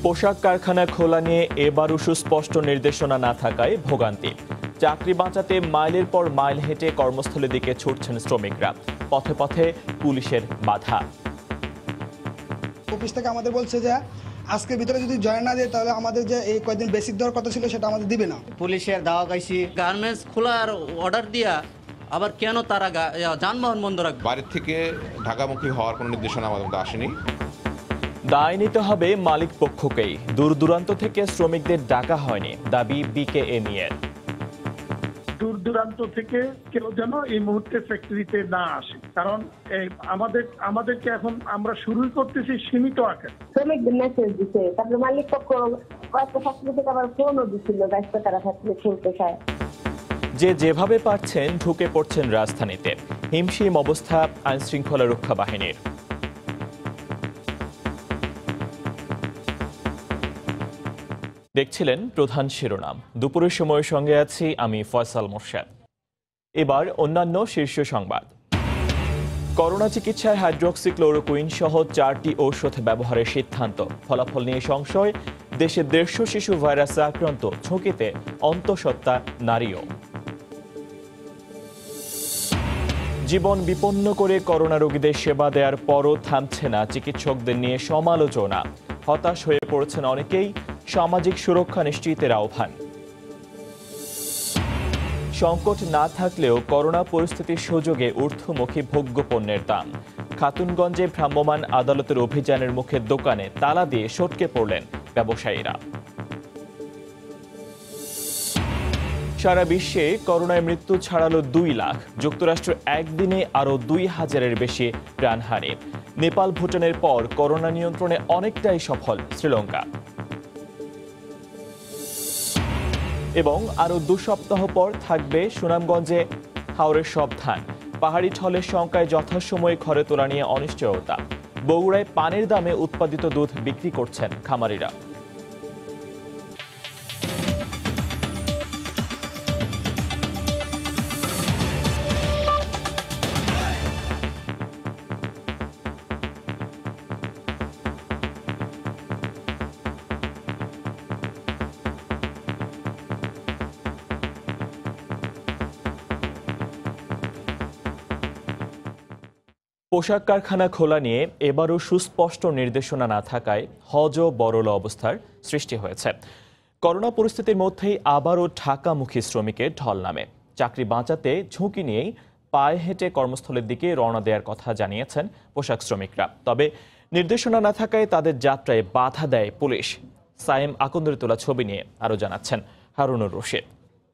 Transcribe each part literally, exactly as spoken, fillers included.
পোশাক কারখানা খোলা নিয়ে এবারও সুস্পষ্ট নির্দেশনা না থাকায় ভোগান্তি। চাকরি বাঁচাতে মাইলের পর মাইল হেঁটে কর্মস্থলের দিকে ছুটছেন শ্রমিকরা। পথে পথে পুলিশের বাধা। অফিস থেকে আমাদের বলছে যে আজকের ভিতরে যদি জয়েন না দেয় তাহলে আমাদের যে এই কয়েকদিন বেসিক দেওয়ার কথা ছিল সেটা আমাদের দিবে না। পুলিশের দাওয়া খাইছি, গার্মেন্টস খোলার অর্ডার দিয়া আবার কেন তারা যানবাহন বন্ধ রাখবে? বাইরের থেকে ঢাকামুখী হওয়ার কোনো নির্দেশনা আমাদের মধ্যে আসেনি। দায় নিতে হবে মালিক পক্ষকেই। দূর দূরান্ত থেকে শ্রমিকদের ডাকা হয়নি, দাবি বিকেএমই এর। দূর দূরান্ত থেকে কেউ যেন এই মুহূর্তে ফ্যাক্টরিতে না আসে, কারণ আমাদের আমাদেরকে এখন আমরা শুরুই করতেছি সীমিত আকারে। শ্রমিকদের মেসেজ দিচ্ছে, তারপরে মালিক পক্ষ কয়েকটা ফ্যাক্টরি থেকে আবার ফোনও দিচ্ছিল দায়িত্ব তারা ফ্যাক্টরি খুলতে চায়। যে যেভাবে পারছেন ঢুকে পড়ছেন রাজধানীতে। হিমশিম অবস্থা আইন শৃঙ্খলা রক্ষা বাহিনীর। দেখছিলেন প্রধান শিরোনাম। দুপুরের সময়ের সঙ্গে আছি আমি ফয়সাল মোর্শেদ। এবার অন্যান্য শীর্ষ সংবাদ। করোনা চিকিৎসায় হাইড্রোক্সিক্লোরোকুইন সহ চারটি ঔষধ ব্যবহারের সিদ্ধান্ত। ফলাফল নিয়ে সংশয়। দেশে দেড়শো শিশু ভাইরাসে আক্রান্ত, ঝুঁকিতে অন্তঃসত্ত্বা নারীও। জীবন বিপন্ন করে করোনা রোগীদের সেবা দেওয়ার পরও থামছে না চিকিৎসকদের নিয়ে সমালোচনা। হতাশ হয়ে পড়েছেন অনেকেই। সামাজিক সুরক্ষা নিশ্চিতের আহ্বান। সংকট না থাকলেও করোনা পরিস্থিতির সুযোগে ঊর্ধ্বমুখী ভোগ্যপণ্যের দাম। খাতুনগঞ্জে ভ্রাম্যমাণ আদালতের অভিযানের মুখে দোকানে তালা দিয়ে সটকে পড়লেন ব্যবসায়ীরা। সারা বিশ্বে করোনায় মৃত্যু ছাড়ালো দুই লাখ। যুক্তরাষ্ট্র একদিনে আরও দুই হাজারের বেশি প্রাণহানি। নেপাল ভুটানের পর করোনা নিয়ন্ত্রণে অনেকটাই সফল শ্রীলঙ্কা। এবং আরও দু সপ্তাহ পর থাকবে সুনামগঞ্জে হাওরের সব ধান। পাহাড়ি ঢলের শঙ্কায় যথাসময়ে ঘরে তোলা নিয়ে অনিশ্চয়তা। বগুড়ায় পানির দামে উৎপাদিত দুধ বিক্রি করছেন খামারিরা। পোশাক কারখানা খোলা নিয়ে এবারও সুস্পষ্ট নির্দেশনা না থাকায় হজ ও বড়ল অবস্থার সৃষ্টি হয়েছে। করোনা পরিস্থিতির মধ্যেই আবারও ঢাকামুখী শ্রমিকের ঢল নামে। চাকরি বাঁচাতে ঝুঁকি নিয়েই পায়ে হেঁটে কর্মস্থলের দিকে রওনা দেওয়ার কথা জানিয়েছেন পোশাক শ্রমিকরা। তবে নির্দেশনা না থাকায় তাদের যাত্রায় বাধা দেয় পুলিশ। সায়েম আকন্দরে তোলা ছবি নিয়ে আরও জানাচ্ছেন হারুনুর রশিদ।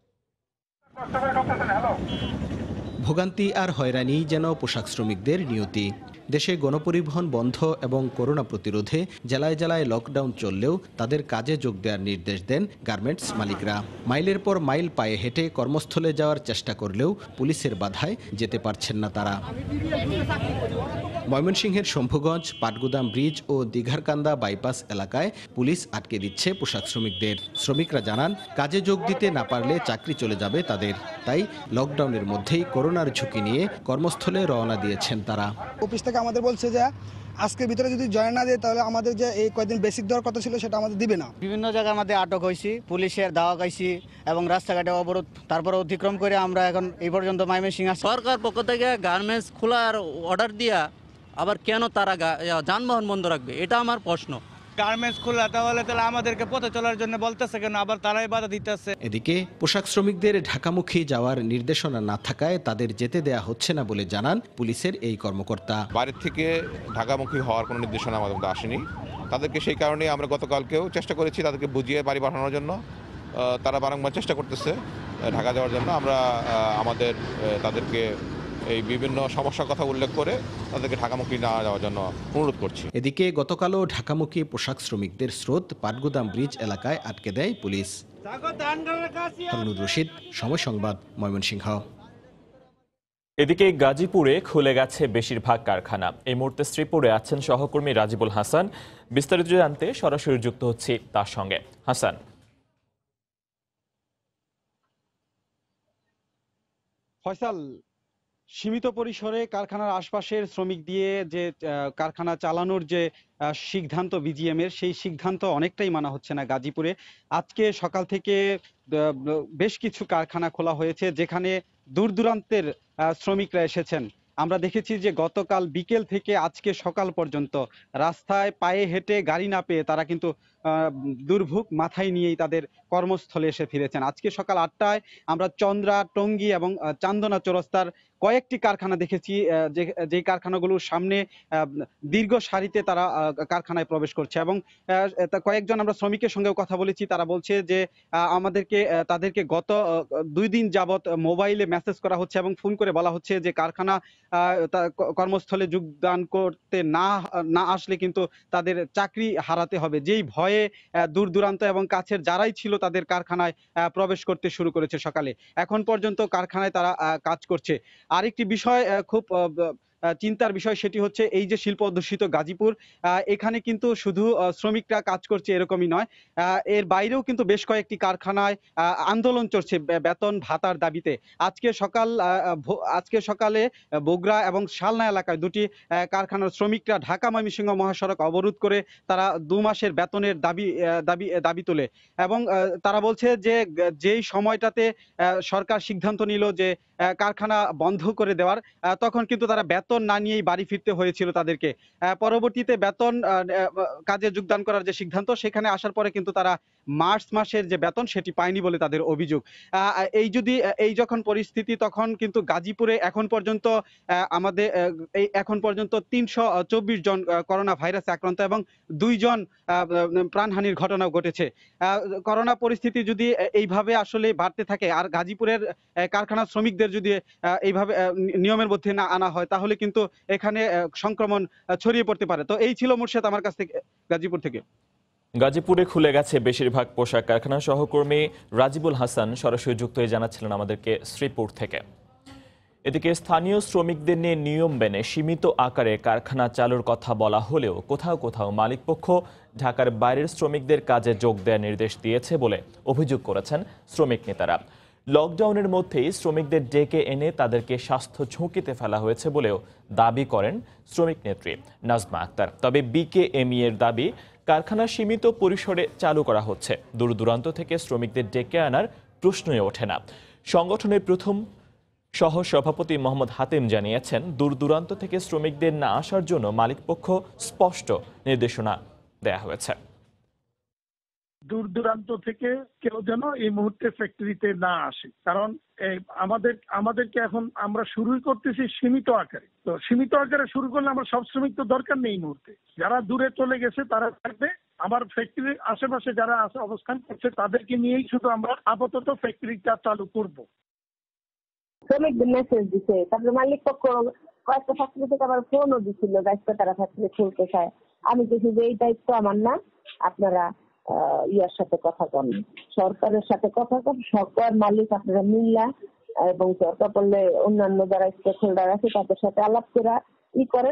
ভোগান্তি আর হয়রানি যেন পোশাক শ্রমিকদের নিয়তি। দেশে গণপরিবহন বন্ধ এবং করোনা প্রতিরোধে জেলায় জেলায় লকডাউন চললেও তাদের কাজে যোগ দেওয়ার নির্দেশ দেন গার্মেন্টস মালিকরা। মাইলের পর মাইল পায়ে হেঁটে কর্মস্থলে যাওয়ার চেষ্টা করলেও পুলিশের বাধায় যেতে পারছেন না তারা। ময়মনসিংহের শম্ভুগঞ্জ, পাটগুদাম ব্রিজ ও দীঘারকান্দা বাইপাস এলাকায় পুলিশ আটকে দিচ্ছে পোশাক শ্রমিকদের। শ্রমিকরা জানান, কাজে যোগ দিতে না পারলে চাকরি চলে যাবে তাদের। তাই লকডাউনের মধ্যেই করোনার ঝুঁকি নিয়ে কর্মস্থলে রওনা দিয়েছেন তারা। অফিস থেকে আমাদের বলছে যে আজকের ভিতরে যদি জয়েন না দেয় তাহলে আমাদের যে এই কয়েকদিন বেসিক দেওয়ার কথা ছিল সেটা আমাদের দিবে না। বিভিন্ন জায়গার মধ্যে আটক হয়েছি, পুলিশের দাওয়া খাইছি এবং রাস্তাঘাটে অবরোধ, তারপরে অতিক্রম করে আমরা এখন এই পর্যন্ত ময়মনসিংহ। সরকার পক্ষ থেকে গার্মেন্টস খোলার অর্ডার দিয়া আবার কেন তারা যানবাহন বন্ধ রাখবে, এটা আমার প্রশ্ন। গার্মেন্টস খোলা তাহলে তাহলে আমাদেরকে পথে চলার জন্য বলতেছে কেন, আবার তারাই বাধা দিতেছে। এদিকে পোশাক শ্রমিকদের ঢাকামুখী যাওয়ার নির্দেশনা না থাকায় তাদের যেতে দেয়া হচ্ছে না বলে জানান পুলিশের এই কর্মকর্তা। বাইরের থেকে ঢাকামুখী হওয়ার কোনো নির্দেশনা আমাদের মধ্যে আসেনি। তাদেরকে সেই কারণে আমরা গতকালকেও চেষ্টা করেছি তাদেরকে বুঝিয়ে বাড়ি পাঠানোর জন্য। তারা বারংবার চেষ্টা করতেছে ঢাকা যাওয়ার জন্য। আমরা আমাদের তাদেরকে এই বিভিন্ন সমস্যার কথা উল্লেখ করে তাদেরকে ঢাকামুখী না যাওয়ার জন্য অনুরোধ করছি। এদিকে গতকালও ঢাকামুখী পোশাক শ্রমিকদের স্রোত পাটগুদাম ব্রিজ এলাকায় আটকে দেয় পুলিশ। হারুনুর রশিদ, সময় সংবাদ, ময়মনসিংহ। এদিকে গাজীপুরে খুলে গেছে বেশিরভাগ কারখানা। এই মুহূর্তে শ্রীপুরে আছেন সহকর্মী রাজিবুল হাসান। বিস্তারিত জানতে সরাসরি যুক্ত হচ্ছি তার সঙ্গে। হাসান। ফয়সাল, সীমিত পরিসরে কারখানার আশপাশের শ্রমিক দিয়ে যে আহ, কারখানা চালানোর যে আহ, সিদ্ধান্ত বিজিএম এর, সেই সিদ্ধান্ত অনেকটাই মানা হচ্ছে না গাজীপুরে। আজকে সকাল থেকে আহ, বেশ কিছু কারখানা খোলা হয়েছে যেখানে দূর দূরান্তের আহ, শ্রমিকরা এসেছেন। আমরা দেখেছি যে গতকাল বিকেল থেকে আজকে সকাল পর্যন্ত রাস্তায় পায়ে হেঁটে গাড়ি না পেয়ে তারা কিন্তু আহ, দুর্ভোগ মাথায় নিয়েই তাদের কর্মস্থলে এসে ফিরেছেন। আজকে সকাল আটটায় আমরা চন্দ্রা, টঙ্গী এবং আহ, চান্দনা চৌরাস্তার কয়েকটি কারখানা দেখেছি, আহ, যে যে কারখানাগুলোর সামনে আহ, দীর্ঘ সারিতে তারা আহ, কারখানায় প্রবেশ করছে এবং আহ, তা কয়েকজন আমরা শ্রমিকের সঙ্গেও কথা বলেছি। তারা বলছে যে আহ, আমাদেরকে আহ, তাদেরকে গত আহ, দুই দিন যাবত মোবাইলে মেসেজ করা হচ্ছে এবং ফোন করে বলা হচ্ছে যে কারখানা আহ, তা- ক- কর্মস্থলে যোগদান করতে না না আসলে কিন্তু তাদের চাকরি হারাতে হবে। যেই ভয়ে আহ, দূর দূরান্ত এবং কাছের যারাই ছিল তাদের কারখানায় আহ, প্রবেশ করতে শুরু করেছে সকালে। এখন পর্যন্ত কারখানায় তারা আহ, কাজ করছে। আরেকটি বিষয় আহ, খুব আহ, ব- আহ, চিন্তার বিষয়, সেটি হচ্ছে এই যে শিল্প অধ্যুষিত গাজীপুর, আহ, এখানে কিন্তু শুধু আহ, শ্রমিকরা কাজ করছে এরকমই নয়, আহ, এর বাইরেও কিন্তু বেশ কয়েকটি কারখানায় আহ, আন্দোলন চলছে বে- বেতন ভাতার দাবিতে। আজকে সকাল আহ, ভো- আজকে সকালে আহ, বগুড়া এবং শালনা এলাকায় দুটি আহ, কারখানার শ্রমিকরা ঢাকা ময়মনসিংহ মহাসড়ক অবরোধ করে তারা দু মাসের বেতনের দাবি আহ, দাবি দাবি তোলে এবং আহ, তারা বলছে যে গ- যেই সময়টাতে আহ, সরকার সিদ্ধান্ত নিল যে আহ, কারখানা বন্ধ করে দেওয়ার, আহ, তখন কিন্তু তারা বেতন না নিয়েই বাড়ি ফিরতে হয়েছিল তাদেরকে। আহ, পরবর্তীতে বেতন আহ, আহ, কাজে যোগদান করার যে সিদ্ধান্ত, সেখানে আসার পরে কিন্তু তারা মার্চ মাসের যে বেতন সেটি পায়নি বলে তাদের অভিযোগ। আহ, এই যদি এই যখন পরিস্থিতি, তখন কিন্তু গাজীপুরে এখন পর্যন্ত আহ, আমাদের আহ, এই এখন পর্যন্ত তিনশো চব্বিশ জন আহ, করোনা ভাইরাসে আক্রান্ত এবং দুইজন আহ, প্রাণহানির ঘটনা ঘটেছে। আহ, করোনা পরিস্থিতি যদি এইভাবে আসলে বাড়তে থাকে আর গাজীপুরের আহ, কারখানার শ্রমিকদের যদি আহ, এইভাবে আহ, নি- নিয়মের মধ্যে না আনা হয়, তাহলে কিন্তু এখানে আহ, সংক্রমণ আহ, ছড়িয়ে পড়তে পারে। তো এই ছিল মুর্শেদ আমার কাছ থেকে, গাজীপুর থেকে। গাজীপুরে খুলে গেছে বেশিরভাগ পোশাক কারখানা। সহকর্মী রাজিবুল হাসান সরাসরি যুক্ত হয়ে জানাচ্ছিলেন আমাদেরকে শ্রীপুর থেকে। এদিকে স্থানীয় শ্রমিকদের নিয়ে নিয়ম মেনে সীমিত আকারে কারখানা চালুর কথা বলা হলেও কোথাও কোথাও মালিকপক্ষ ঢাকার বাইরের শ্রমিকদের কাজে যোগ দেওয়ার নির্দেশ দিয়েছে বলে অভিযোগ করেছেন শ্রমিক নেতারা। লকডাউনের মধ্যেই শ্রমিকদের ডেকে এনে তাদেরকে স্বাস্থ্য ঝুঁকিতে ফেলা হয়েছে বলেও দাবি করেন শ্রমিক নেত্রী নাজমা আক্তার। তবে বিকেএমই এর দাবি, কারখানা সীমিত পরিসরে চালু করা হচ্ছে, দূর দূরান্ত থেকে শ্রমিকদের ডেকে আনার প্রশ্নই ওঠে না। সংগঠনের প্রথম সহ সভাপতি মোহাম্মদ হাতেম জানিয়েছেন, দূর দূরান্ত থেকে শ্রমিকদের না আসার জন্য মালিকপক্ষ স্পষ্ট নির্দেশনা দেয়া হয়েছে। দূর দূরান্ত থেকে কেউ যেন এই মুহূর্তে ফ্যাক্টরিতে না আসে, কারণ এই আমাদের আমাদেরকে এখন আমরা শুরুই করতেছি সীমিত আকারে। তো সীমিত আকারে শুরু করলে আমরা সব শ্রমিক তো দরকার নেই এই মুহূর্তে। যারা দূরে চলে গেছে তারা থাকবে, আমার ফ্যাক্টরির আশেপাশে যারা আছে অবস্থান করছে তাদেরকে নিয়েই শুধু আমরা আপাতত ফ্যাক্টরিটা চালু করব। শ্রমিকদের মেসেজ দিছে, তারপরে মালিক পক্ষ কয়েকটা ফ্যাক্টরি থেকে আবার ফোনও দিছিল গাছটা তারা ফ্যাক্টরি খুলতে চায়। আমি কিছু যে এই দায়িত্ব আমার না, আপনারা আহ, ইয়ার সাথে কথা কন, সরকারের সাথে কথা কন, সরকার মালিক আপনারা মিল্লা এবং সরকার বললে অন্যান্য যারা স্টেক হোল্ডার আছে তাদের সাথে আলাপ করে ই করেন।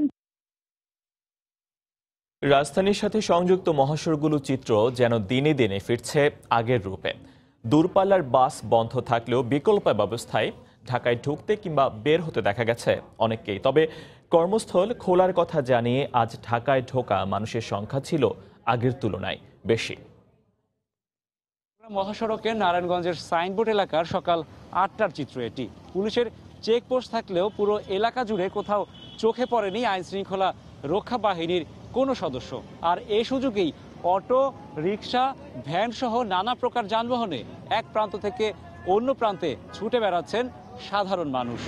রাজধানীর সাথে সংযুক্ত মহাসড়কগুলো চিত্র যেন দিনে দিনে ফিরছে আগের রূপে। দূরপাল্লার বাস বন্ধ থাকলেও বিকল্প ব্যবস্থায় ঢাকায় ঢুকতে কিংবা বের হতে দেখা গেছে অনেককেই। তবে কর্মস্থল খোলার কথা জানিয়ে আজ ঢাকায় ঢোকা মানুষের সংখ্যা ছিল আগের তুলনায় বেশি। মহাসড়কের নারায়ণগঞ্জের সাইনবোর্ড এলাকার সকাল আটটার চিত্র এটি। পুলিশের চেকপোস্ট থাকলেও পুরো এলাকা জুড়ে কোথাও চোখে পড়েনি আইন শৃঙ্খলা রক্ষা বাহিনীর কোনো সদস্য। আর এই সুযোগেই অটো, রিক্সা, ভ্যান সহ নানা প্রকার যানবাহনে এক প্রান্ত থেকে অন্য প্রান্তে ছুটে বেড়াচ্ছেন সাধারণ মানুষ।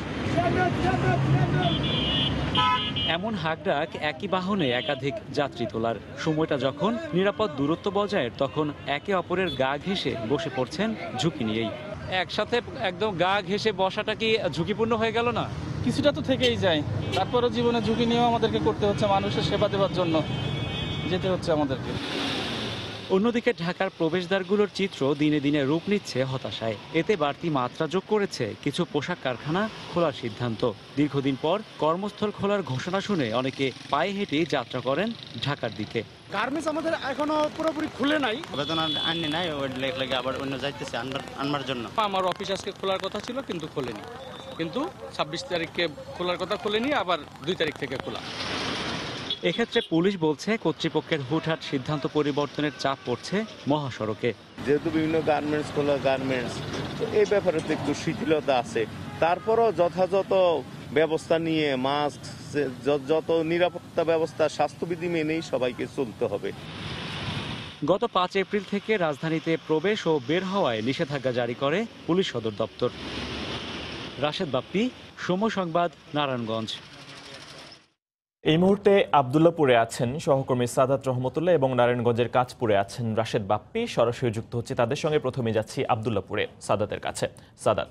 এমন হাঁকডাক একই বাহনে একাধিক যাত্রী তোলার। সময়টা যখন নিরাপদ দূরত্ব বজায়ের, তখন একে অপরের গা ঘেঁষে বসে পড়ছেন ঝুঁকি নিয়েই। একসাথে একদম গা ঘেঁষে বসাটা কি ঝুঁকিপূর্ণ হয়ে গেল না? কিছুটা তো থেকেই যায়, তারপরেও জীবনে ঝুঁকি নিয়েও আমাদেরকে করতে হচ্ছে, মানুষের সেবা দেওয়ার জন্য যেতে হচ্ছে আমাদেরকে। অন্যদিকে ঢাকার প্রবেশদ্বারগুলোর চিত্র দিনে দিনে রূপ নিচ্ছে হতাশায়। এতে বাড়তি মাত্রা যোগ করেছে কিছু পোশাক কারখানা খোলার সিদ্ধান্ত। দীর্ঘদিন পর কর্মস্থল খোলার ঘোষণা শুনে অনেকে পায়ে হেঁটে যাত্রা করেন ঢাকার দিকে। গার্মেন্টস আমাদের এখনো পুরোপুরি খুলে নাই, বেতন আননি নাই, ওই লেগে আবার অন্য যাইতেছে আনবার জন্য। আমার অফিস আজকে খোলার কথা ছিল কিন্তু খোলেনি। কিন্তু ছাব্বিশ তারিখকে খোলার কথা খুলেনি, আবার দুই তারিখ থেকে খোলা। এক্ষেত্রে পুলিশ বলছে কর্তৃপক্ষের হুটহাট সিদ্ধান্ত পরিবর্তনের চাপ পড়ছে মহাসড়কে। যেহেতু বিভিন্ন গার্মেন্টস খোলা গার্মেন্টস, তো এই ব্যাপারে তো একটু শিথিলতা আছে। তারপরও যথাযথ ব্যবস্থা নিয়ে মাস্ক, যত নিরাপত্তা ব্যবস্থা, স্বাস্থ্যবিধি মেনেই সবাইকে চলতে হবে। গত পাঁচ এপ্রিল থেকে রাজধানীতে প্রবেশ ও বের হওয়ায় নিষেধাজ্ঞা জারি করে পুলিশ সদর দপ্তর। রাশেদ বাপ্পি, সময় সংবাদ, নারায়ণগঞ্জ। এই মুহূর্তে আব্দুল্লাপুরে আছেন সহকর্মী সাদাত রহমতুল্লাহ এবং নারায়ণগঞ্জের কাঁচপুরে আছেন রাশেদ বাপ্পি। সরাসরি যুক্ত হচ্ছে তাদের সঙ্গে। প্রথমে যাচ্ছি আব্দুল্লাপুরে সাদাতের কাছে। সাদাত,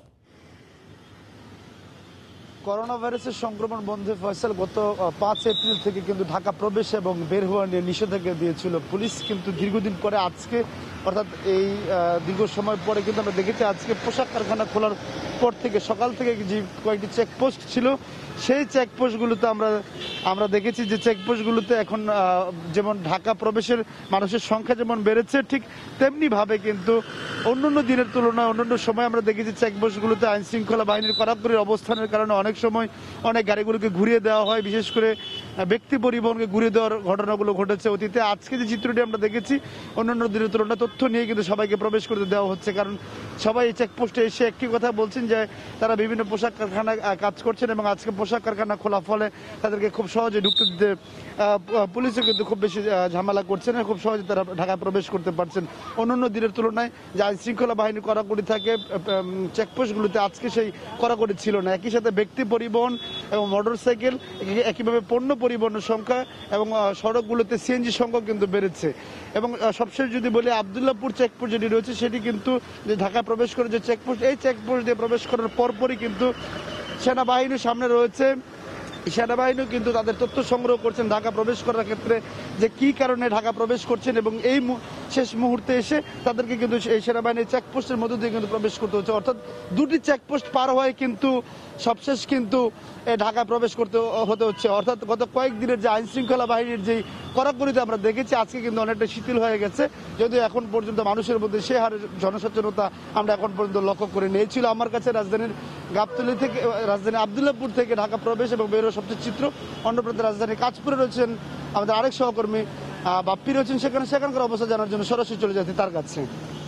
করোনা ভাইরাসের সংক্রমণ বন্ধে ফয়সাল গত পাঁচ এপ্রিল থেকে কিন্তু ঢাকা প্রবেশ এবং বের হওয়া নিয়ে নিষেধাজ্ঞা দিয়েছিল পুলিশ, কিন্তু দীর্ঘদিন পরে আজকে অর্থাৎ এই দীর্ঘ সময় পরে কিন্তু আমরা দেখেছি আজকে পোশাক কারখানা খোলার পর থেকে সকাল থেকে যে কয়েকটি চেকপোস্ট ছিল সেই চেকপোস্টগুলোতে আমরা আমরা দেখেছি যে চেকপোস্টগুলোতে এখন যেমন ঢাকা প্রবেশের মানুষের সংখ্যা যেমন বেড়েছে, ঠিক তেমনিভাবে কিন্তু অন্যান্য দিনের তুলনায় অন্যান্য সময় আমরা দেখেছি চেকপোস্টগুলোতে আইন শৃঙ্খলা বাহিনীর কড়াকড়ি অবস্থানের কারণে অনেক সময় অনেক গাড়িগুলোকে ঘুরিয়ে দেওয়া হয়, বিশেষ করে ব্যক্তি পরিবহনকে ঘুরিয়ে দেওয়ার ঘটনাগুলো ঘটেছে অতীতে। আজকে যে চিত্রটি আমরা দেখেছি অন্যান্য দিনের তুলনায় তথ্য নিয়ে কিন্তু সবাইকে প্রবেশ করতে দেওয়া হচ্ছে, কারণ সবাই এই চেকপোস্টে এসে একটি কথা বলছেন যে তারা বিভিন্ন পোশাক কারখানা কাজ করছেন এবং আজকে পোশাক কারখানা খোলা ফলে তাদেরকে খুব সহজে ঢুকতে দিতে পুলিশও কিন্তু খুব বেশি ঝামেলা করছে না, খুব সহজে তারা ঢাকায় প্রবেশ করতে পারছেন। অন্যান্য দিনের তুলনায় যে আইন শৃঙ্খলা বাহিনী কড়াকড়ি থাকে চেকপোস্টগুলোতে আজকে সেই কড়াকড়ি ছিল না। একই সাথে ব্যক্তি পরিবহন এবং মোটরসাইকেল, একইভাবে পণ্য পরিবহনের সংখ্যা এবং সড়কগুলোতে সিএনজি সংখ্যা কিন্তু বেড়েছে। এবং সবশেষ যদি বলি আব্দুল্লাপুর চেকপোস্ট যেটি রয়েছে সেটি কিন্তু যে ঢাকা প্রবেশ করে যে চেকপোস্ট, এই চেকপোস্ট দিয়ে প্রবেশ করার পরপরই কিন্তু সেনাবাহিনীর সামনে রয়েছে। সেনাবাহিনীও কিন্তু তাদের তথ্য সংগ্রহ করছেন ঢাকা প্রবেশ করার ক্ষেত্রে যে কি কারণে ঢাকা প্রবেশ করছেন, এবং এই শেষ মুহূর্তে এসে তাদেরকে কিন্তু এই সেনাবাহিনীর চেকপোস্টের মধ্য দিয়ে কিন্তু প্রবেশ করতে হচ্ছে। অর্থাৎ দুটি চেকপোস্ট পার হয়ে কিন্তু সবশেষ কিন্তু ঢাকা প্রবেশ করতে হতে হচ্ছে। অর্থাৎ গত কয়েকদিনের যে আইন শৃঙ্খলা বাহিনীর যে কড়াকড়িতে আমরা দেখেছি আজকে কিন্তু অনেকটা শিথিল হয়ে গেছে, যদিও এখন পর্যন্ত মানুষের মধ্যে সে হারে জনসচেতনতা আমরা এখন পর্যন্ত লক্ষ্য করে নিই। ছিল আমার কাছে রাজধানীর গাবতলী থেকে রাজধানী আব্দুল্লাপুর থেকে ঢাকা প্রবেশ এবং বেরো সবচেয়ে চিত্র। অন্য প্রান্তে রাজধানীর কাঁচপুরে রয়েছেন আমাদের আরেক সহকর্মী বাপ্পি রয়েছেন, সেখানে সেখানকার অবস্থা জানার জন্য সরাসরি চলে যাচ্ছি তার কাছে।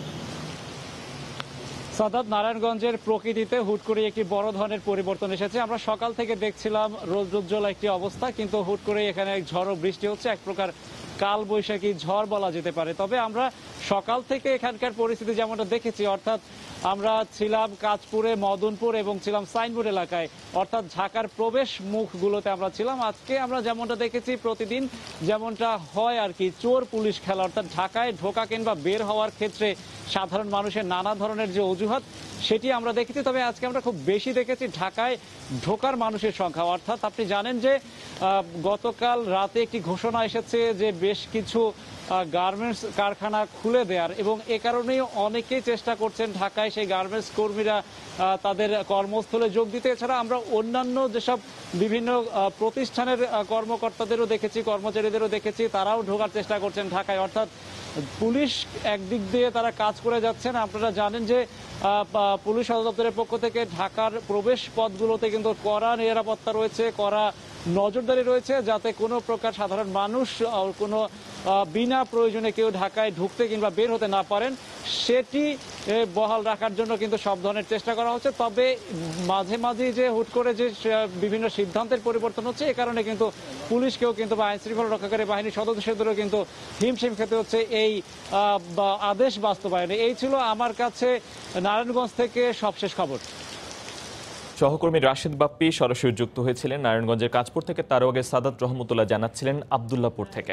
সাদাত, নারায়ণগঞ্জের প্রকৃতিতে হুট করে একটি বড় ধরনের পরিবর্তন এসেছে। আমরা সকাল থেকে দেখছিলাম রৌদ্রোজ্জ্বল একটি অবস্থা, কিন্তু হুট করে এখানে ঝড় বৃষ্টি হচ্ছে, এক প্রকার কাল বৈশাখী ঝড় বলা যেতে পারে। তবে আমরা সকাল থেকে এখানকার পরিস্থিতি যেমনটা দেখেছি, অর্থাৎ আমরা ছিলাম কাঁচপুরে, মদনপুর এবং ছিলাম সাইনবোর্ড এলাকায়, অর্থাৎ ঢাকার প্রবেশ মুখগুলোতে আমরা ছিলাম। আজকে আমরা যেমনটা দেখেছি প্রতিদিন যেমনটা হয় আর কি, চোর পুলিশ খেলা, অর্থাৎ ঢাকায় ঢোকা কিংবা বের হওয়ার ক্ষেত্রে সাধারণ মানুষের নানা ধরনের যে অজুহাত সেটি আমরা দেখেছি। তবে আজকে আমরা খুব বেশি দেখেছি ঢাকায় ঢোকার মানুষের সংখ্যা। অর্থাৎ আপনি জানেন যে গতকাল রাতে একটি ঘোষণা এসেছে যে বেশ কিছু গার্মেন্টস কারখানা খুলে দেওয়ার, এবং এ কারণেই অনেকেই চেষ্টা করছেন ঢাকায় সেই গার্মেন্টস কর্মীরা তাদের কর্মস্থলে যোগ দিতে। এছাড়া আমরা অন্যান্য যেসব বিভিন্ন প্রতিষ্ঠানের কর্মকর্তাদেরও দেখেছি, কর্মচারীদেরও দেখেছি, তারাও ঢোকার চেষ্টা করছেন ঢাকায়। অর্থাৎ পুলিশ একদিক দিয়ে তারা কাজ করে যাচ্ছেন। আপনারা জানেন যে পুলিশ অধিদপ্তরের পক্ষ থেকে ঢাকার প্রবেশ পথগুলোতে কিন্তু কড়া নিরাপত্তা রয়েছে, কড়া নজরদারি রয়েছে, যাতে কোনো প্রকার সাধারণ মানুষ কোনো বিনা প্রয়োজনে কেউ ঢাকায় ঢুকতে কিংবা বের হতে না পারেন, সেটি বহাল রাখার জন্য কিন্তু সব ধরনের চেষ্টা করা হচ্ছে। তবে মাঝে মাঝে যে হুট করে যে বিভিন্ন সিদ্ধান্তের পরিবর্তন হচ্ছে, এ কারণে কিন্তু পুলিশকেও কিন্তু বা আইন শৃঙ্খলা রক্ষাকারী বাহিনীর সদস্যদেরও কিন্তু হিমশিম খেতে হচ্ছে এই আদেশ বাস্তবায়নে। এই ছিল আমার কাছে নারায়ণগঞ্জ থেকে সবশেষ খবর। সহকর্মী রাশেদ বাপ্পি সরাসরি যুক্ত হয়েছিলেন নারায়ণগঞ্জের কাঁচপুর থেকে। তার আগে সাদাত রহমতুল্লাহ জানাচ্ছিলেন আব্দুল্লাপুর থেকে।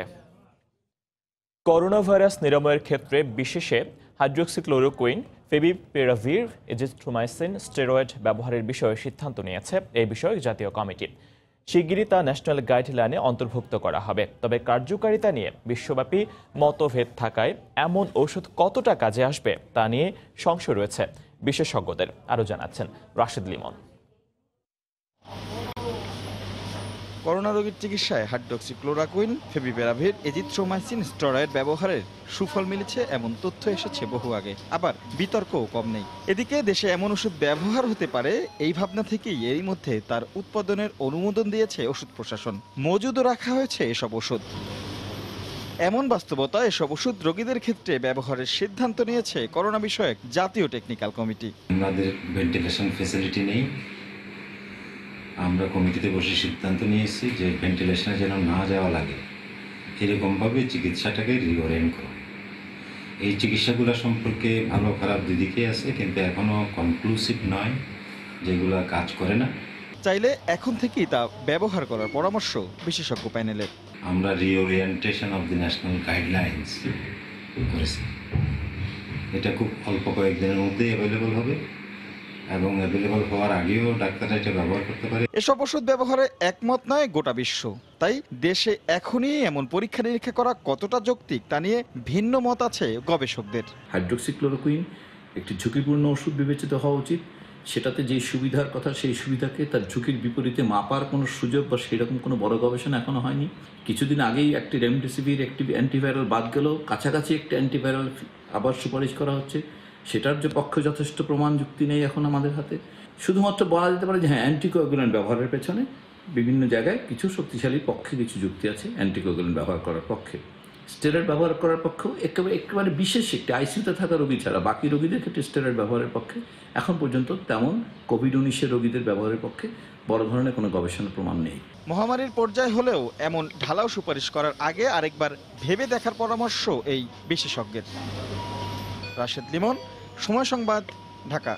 করোনা ভাইরাস নিরাময়ের ক্ষেত্রে বিশেষে হাইড্রোক্সিক্লোরোকুইন, ফেভিপিরাভির, এজিথ্রোমাইসিন, স্টেরয়েড ব্যবহারের বিষয়ে সিদ্ধান্ত নিয়েছে এই বিষয়ক জাতীয় কমিটি। শিগগিরই তা ন্যাশনাল গাইডলাইনে অন্তর্ভুক্ত করা হবে। তবে কার্যকারিতা নিয়ে বিশ্বব্যাপী মতভেদ থাকায় এমন ঔষধ কতটা কাজে আসবে তা নিয়ে সংশয় রয়েছে বিশেষজ্ঞদের। আরও জানাচ্ছেন রাশেদ লিমন। করোনা রোগীর চিকিৎসায় হাইড্রক্সিক্লোরোকুইন, ফেভিপিরাভির, এজিথ্রোমাইসিন স্টেরয়েড ব্যবহারের সুফল মিলেছে এমন তথ্য এসেছে বহু আগে, আবার বিতর্কও কম নেই। এদিকে দেশে এমন ওষুধ ব্যবহার হতে পারে এই ভাবনা থেকেই এরই মধ্যে তার উৎপাদনের অনুমোদন দিয়েছে ওষুধ প্রশাসন। মজুদও রাখা হয়েছে এসব ওষুধ। এমন বাস্তবতা এসব ওষুধ রোগীদের ক্ষেত্রে ব্যবহারের সিদ্ধান্ত নিয়েছে করোনা বিষয়ক জাতীয় টেকনিক্যাল কমিটি। আমাদের ভেন্টিলেশন ফ্যাসিলিটি নেই, আমরা কমিটিতে বসে সিদ্ধান্ত নিয়েছি যে ভেন্টিলেশনে যেন না যাওয়া লাগে, এরকমভাবে চিকিৎসাটাকে রিওরিয়েন্ট করো। এই চিকিৎসাগুলো সম্পর্কে ভালো খারাপ দুদিকে আছে, কিন্তু এখনও কনক্লুসিভ নয়, যেগুলো কাজ করে না। চাইলে এখন থেকেই তা ব্যবহার করার পরামর্শ বিশেষজ্ঞ প্যানেলের। আমরা reorientation of the national guidelines করেছি, এটা খুব অল্প কয়েকদিনের মধ্যেই অ্যাভেলেবল হবে এবং অ্যাভেলেবল হওয়ার আগেও ডাক্তাররা এটা ব্যবহার করতে পারে। এসব ওষুধ ব্যবহারে একমত নয় গোটা বিশ্ব, তাই দেশে এখনই এমন পরীক্ষা নিরীক্ষা করা কতটা যৌক্তিক তা নিয়ে ভিন্ন মত আছে গবেষকদের। হাইড্রক্সিক্লোরোকুইন একটি ঝুঁকিপূর্ণ ওষুধ বিবেচিত হওয়া উচিত, সেটাতে যে সুবিধার কথা সেই সুবিধাকে তার ঝুঁকির বিপরীতে মাপার কোনো সুযোগ বা সেরকম কোনো বড় গবেষণা এখনো হয়নি। কিছুদিন আগেই একটি রেমডেসিভির একটি অ্যান্টিভাইরাল বাদ গেল, কাছাকাছি একটি অ্যান্টিভাইরাল আবার সুপারিশ করা হচ্ছে, সেটার যে পক্ষে যথেষ্ট প্রমাণ যুক্তি নেই এখন আমাদের হাতে। শুধুমাত্র বলা যেতে পারে যে হ্যাঁ, অ্যান্টিকোয়াগুলেন্ট ব্যবহারের পেছনে বিভিন্ন জায়গায় কিছু শক্তিশালী পক্ষে কিছু যুক্তি আছে অ্যান্টিকোয়াগুলেন্ট ব্যবহার করার পক্ষে। স্টেরয়েড ব্যবহার করার পক্ষেও একেবারে একেবারে বিশেষ একটি আইসিইউতে থাকা রোগী ছাড়া বাকি রোগীদের ক্ষেত্রে স্টেরয়েড ব্যবহারের পক্ষে এখন পর্যন্ত তেমন কোভিড উনিশের রোগীদের ব্যবহারের পক্ষে বড় ধরনের কোনো গবেষণা প্রমাণ নেই। মহামারীর পর্যায়ে হলেও এমন ঢালাও সুপারিশ করার আগে আরেকবার ভেবে দেখার পরামর্শ এই বিশেষজ্ঞের। রাশেদ লিমন, সময় সংবাদ, ঢাকা।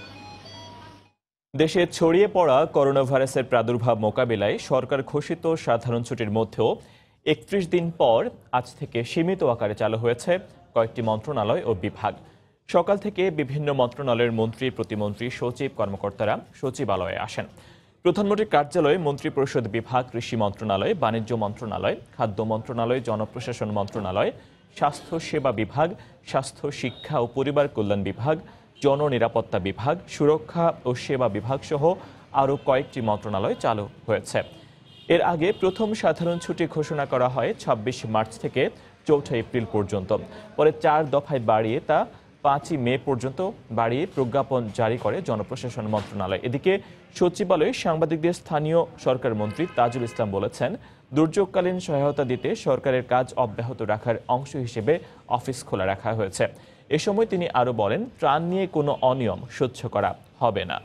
দেশে ছড়িয়ে পড়া করোনা ভাইরাসের প্রাদুর্ভাব মোকাবিলায় সরকার ঘোষিত সাধারণ ছুটির মধ্যেও একত্রিশ দিন পর আজ থেকে সীমিত আকারে চালু হয়েছে কয়েকটি মন্ত্রণালয় ও বিভাগ। সকাল থেকে বিভিন্ন মন্ত্রণালয়ের মন্ত্রী, প্রতিমন্ত্রী, সচিব, কর্মকর্তারা সচিবালয়ে আসেন। প্রধানমন্ত্রীর কার্যালয়, মন্ত্রিপরিষদ বিভাগ, কৃষি মন্ত্রণালয়, বাণিজ্য মন্ত্রণালয়, খাদ্য মন্ত্রণালয়, জনপ্রশাসন মন্ত্রণালয়, স্বাস্থ্য সেবা বিভাগ, স্বাস্থ্য শিক্ষা ও পরিবার কল্যাণ বিভাগ, জননিরাপত্তা বিভাগ, সুরক্ষা ও সেবা বিভাগ সহ আরও কয়েকটি মন্ত্রণালয় চালু হয়েছে। এর আগে প্রথম সাধারণ ছুটি ঘোষণা করা হয় ছাব্বিশ মার্চ থেকে চৌঠা এপ্রিল পর্যন্ত, পরে চার দফায় বাড়িয়ে তা পাঁচই মে পর্যন্ত বাড়িয়ে প্রজ্ঞাপন জারি করে জনপ্রশাসন মন্ত্রণালয়। এদিকে সচিবালয়ে সাংবাদিকদের স্থানীয় সরকার মন্ত্রী তাজুল ইসলাম বলেছেন, দুর্যোগকালীন সহায়তা দিতে সরকারের কাজ অব্যাহত রাখার অংশ হিসেবে অফিস খোলা রাখা হয়েছে। এ সময় তিনি আরও বলেন, ত্রাণ নিয়ে কোনো অনিয়ম সহ্য করা হবে না।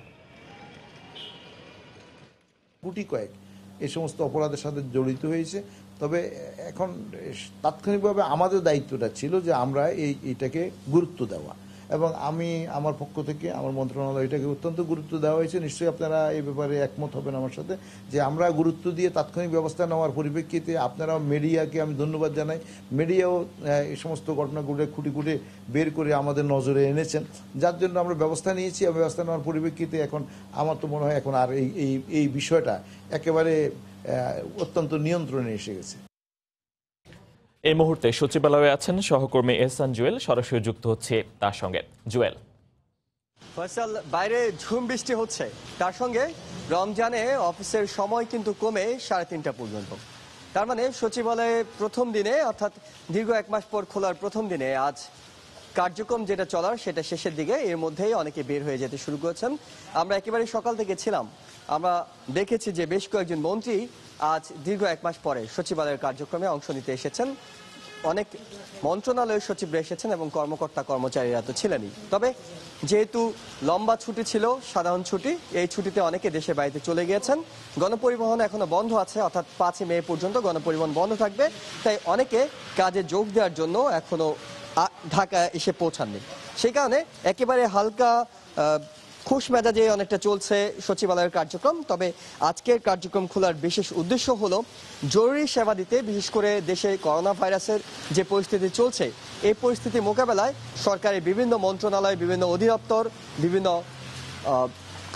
গুটি কয়েক এই সমস্ত অপরাধের সাথে জড়িত হয়েছে, তবে এখন তাৎক্ষণিকভাবে আমাদের দায়িত্বটা ছিল যে আমরা এই এইটাকে গুরুত্ব দেওয়া, এবং আমি আমার পক্ষ থেকে আমার মন্ত্রণালয় এটাকে অত্যন্ত গুরুত্ব দেওয়া হয়েছে। নিশ্চয়ই আপনারা এই ব্যাপারে একমত হবেন আমার সাথে যে আমরা গুরুত্ব দিয়ে তাৎক্ষণিক ব্যবস্থা নেওয়ার পরিপ্রেক্ষিতে আপনারাও মিডিয়াকে আমি ধন্যবাদ জানাই, মিডিয়াও এই সমস্ত ঘটনাগুলো খুঁটি খুঁটে বের করে আমাদের নজরে এনেছেন, যার জন্য আমরা ব্যবস্থা নিয়েছি। এবং ব্যবস্থা নেওয়ার পরিপ্রেক্ষিতে এখন আমার তো মনে হয় এখন আর এই এই বিষয়টা একেবারে অত্যন্ত নিয়ন্ত্রণে এসে গেছে। এই মুহূর্তে সচিবালয়ে আছেন সহকর্মী এহসান জুয়েল, সরাসরি যুক্ত হচ্ছে তার সঙ্গে। জুয়েল, ফয়সাল, বাইরে ঝুম বৃষ্টি হচ্ছে, তার সঙ্গে রমজানে অফিসের সময় কিন্তু কমে সাড়ে তিনটা পর্যন্ত। তার মানে সচিবালয়ে প্রথম দিনে, অর্থাৎ দীর্ঘ এক মাস পর খোলার প্রথম দিনে আজ কার্যক্রম যেটা চলার সেটা শেষের দিকে, এর মধ্যেই অনেকে বের হয়ে যেতে শুরু করেছেন। আমরা একেবারে সকাল থেকে ছিলাম, আমরা দেখেছি যে বেশ কয়েকজন মন্ত্রী আজ দীর্ঘ এক মাস পরে সচিবালয়ের কার্যক্রমে অংশ নিতে এসেছেন। অনেক মন্ত্রণালয়ের সচিবরা এসেছেন এবং কর্মকর্তা কর্মচারীরা তো ছিলেনই। তবে যেহেতু লম্বা ছুটি ছিল, সাধারণ ছুটি, এই ছুটিতে অনেকে দেশের বাড়িতে চলে গিয়েছেন। গণপরিবহন এখনো বন্ধ আছে, অর্থাৎ পাঁচই মে পর্যন্ত গণপরিবহন বন্ধ থাকবে, তাই অনেকে কাজে যোগ দেওয়ার জন্য এখনো ঢাকা এসে পৌঁছাননি। সেই কারণে একেবারে হালকা খুশ মেজাজে অনেকটা চলছে সচিবালয়ের কার্যক্রম। তবে আজকের কার্যক্রম খোলার বিশেষ উদ্দেশ্য হলো জরুরি সেবা দিতে, বিশেষ করে দেশে করোনা ভাইরাসের যে পরিস্থিতি চলছে এই পরিস্থিতি মোকাবেলায় সরকারের বিভিন্ন মন্ত্রণালয়, বিভিন্ন অধিদপ্তর, বিভিন্ন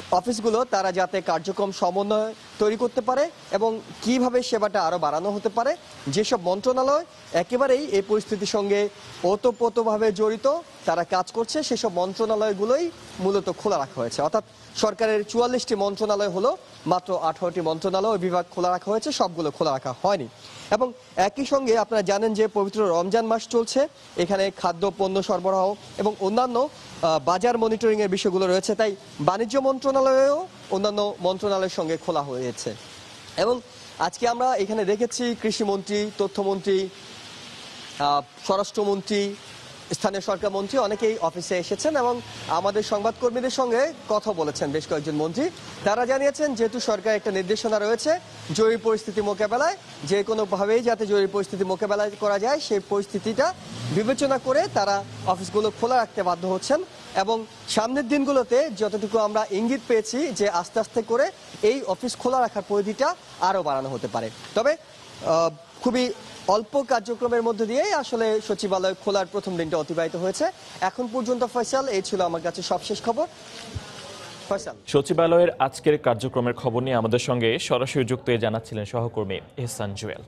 অফিসগুলো তারা যাতে কার্যক্রম সমন্বয় তৈরি করতে পারে এবং কিভাবে সেবাটা আরও বাড়ানো হতে পারে। যেসব মন্ত্রণালয় একেবারেই এই পরিস্থিতির সঙ্গে ওতপ্রোতভাবে জড়িত, তারা কাজ করছে, সেসব মন্ত্রণালয়গুলোই মূলত খোলা রাখা হয়েছে। অর্থাৎ সরকারের চুয়াল্লিশটি মন্ত্রণালয় হলো, মাত্র আঠারোটি মন্ত্রণালয় বিভাগ খোলা রাখা হয়েছে, সবগুলো খোলা রাখা হয়নি। এবং একই সঙ্গে আপনারা জানেন যে পবিত্র রমজান মাস চলছে, এখানে খাদ্য পণ্য সরবরাহ এবং অন্যান্য বাজার মনিটরিং এর বিষয়গুলো রয়েছে, তাই বাণিজ্য মন্ত্রণালয়েও অন্যান্য মন্ত্রণালয়ের সঙ্গে খোলা হয়েছে। এবং আজকে আমরা এখানে দেখেছি কৃষিমন্ত্রী, তথ্যমন্ত্রী, স্বরাষ্ট্রমন্ত্রী, স্থানীয় সরকার মন্ত্রী অনেকেই অফিসে এসেছেন এবং আমাদের সংবাদকর্মীদের সঙ্গে কথা বলেছেন বেশ কয়েকজন মন্ত্রী। তারা জানিয়েছেন যেহেতু সরকার একটা নির্দেশনা রয়েছে জরুরি পরিস্থিতি মোকাবেলায়, যে কোনোভাবেই যাতে জরুরি পরিস্থিতি মোকাবেলা করা যায় সেই পরিস্থিতিটা বিবেচনা করে তারা অফিসগুলো খোলা রাখতে বাধ্য হচ্ছেন। এবং সামনের দিনগুলোতে যতটুকু আমরা ইঙ্গিত পেয়েছি যে আস্তে আস্তে করে এই অফিস খোলা রাখার পরিধিটা আরও বাড়ানো হতে পারে। তবে খুবই অল্প কার্যক্রমের মধ্যে দিয়েই আসলে সচিবালয় খোলার প্রথম দিনটা অতিবাহিত হয়েছে। এখন পর্যন্ত ফয়সাল, এই ছিল আমার কাছে সবশেষ খবর। ফয়সাল, সচিবালয়ের আজকের কার্যক্রমের খবর নিয়ে আমাদের সঙ্গে সরাসরি যুক্ত হয়ে জানাচ্ছিলেন সহকর্মী এহসান জুয়েল।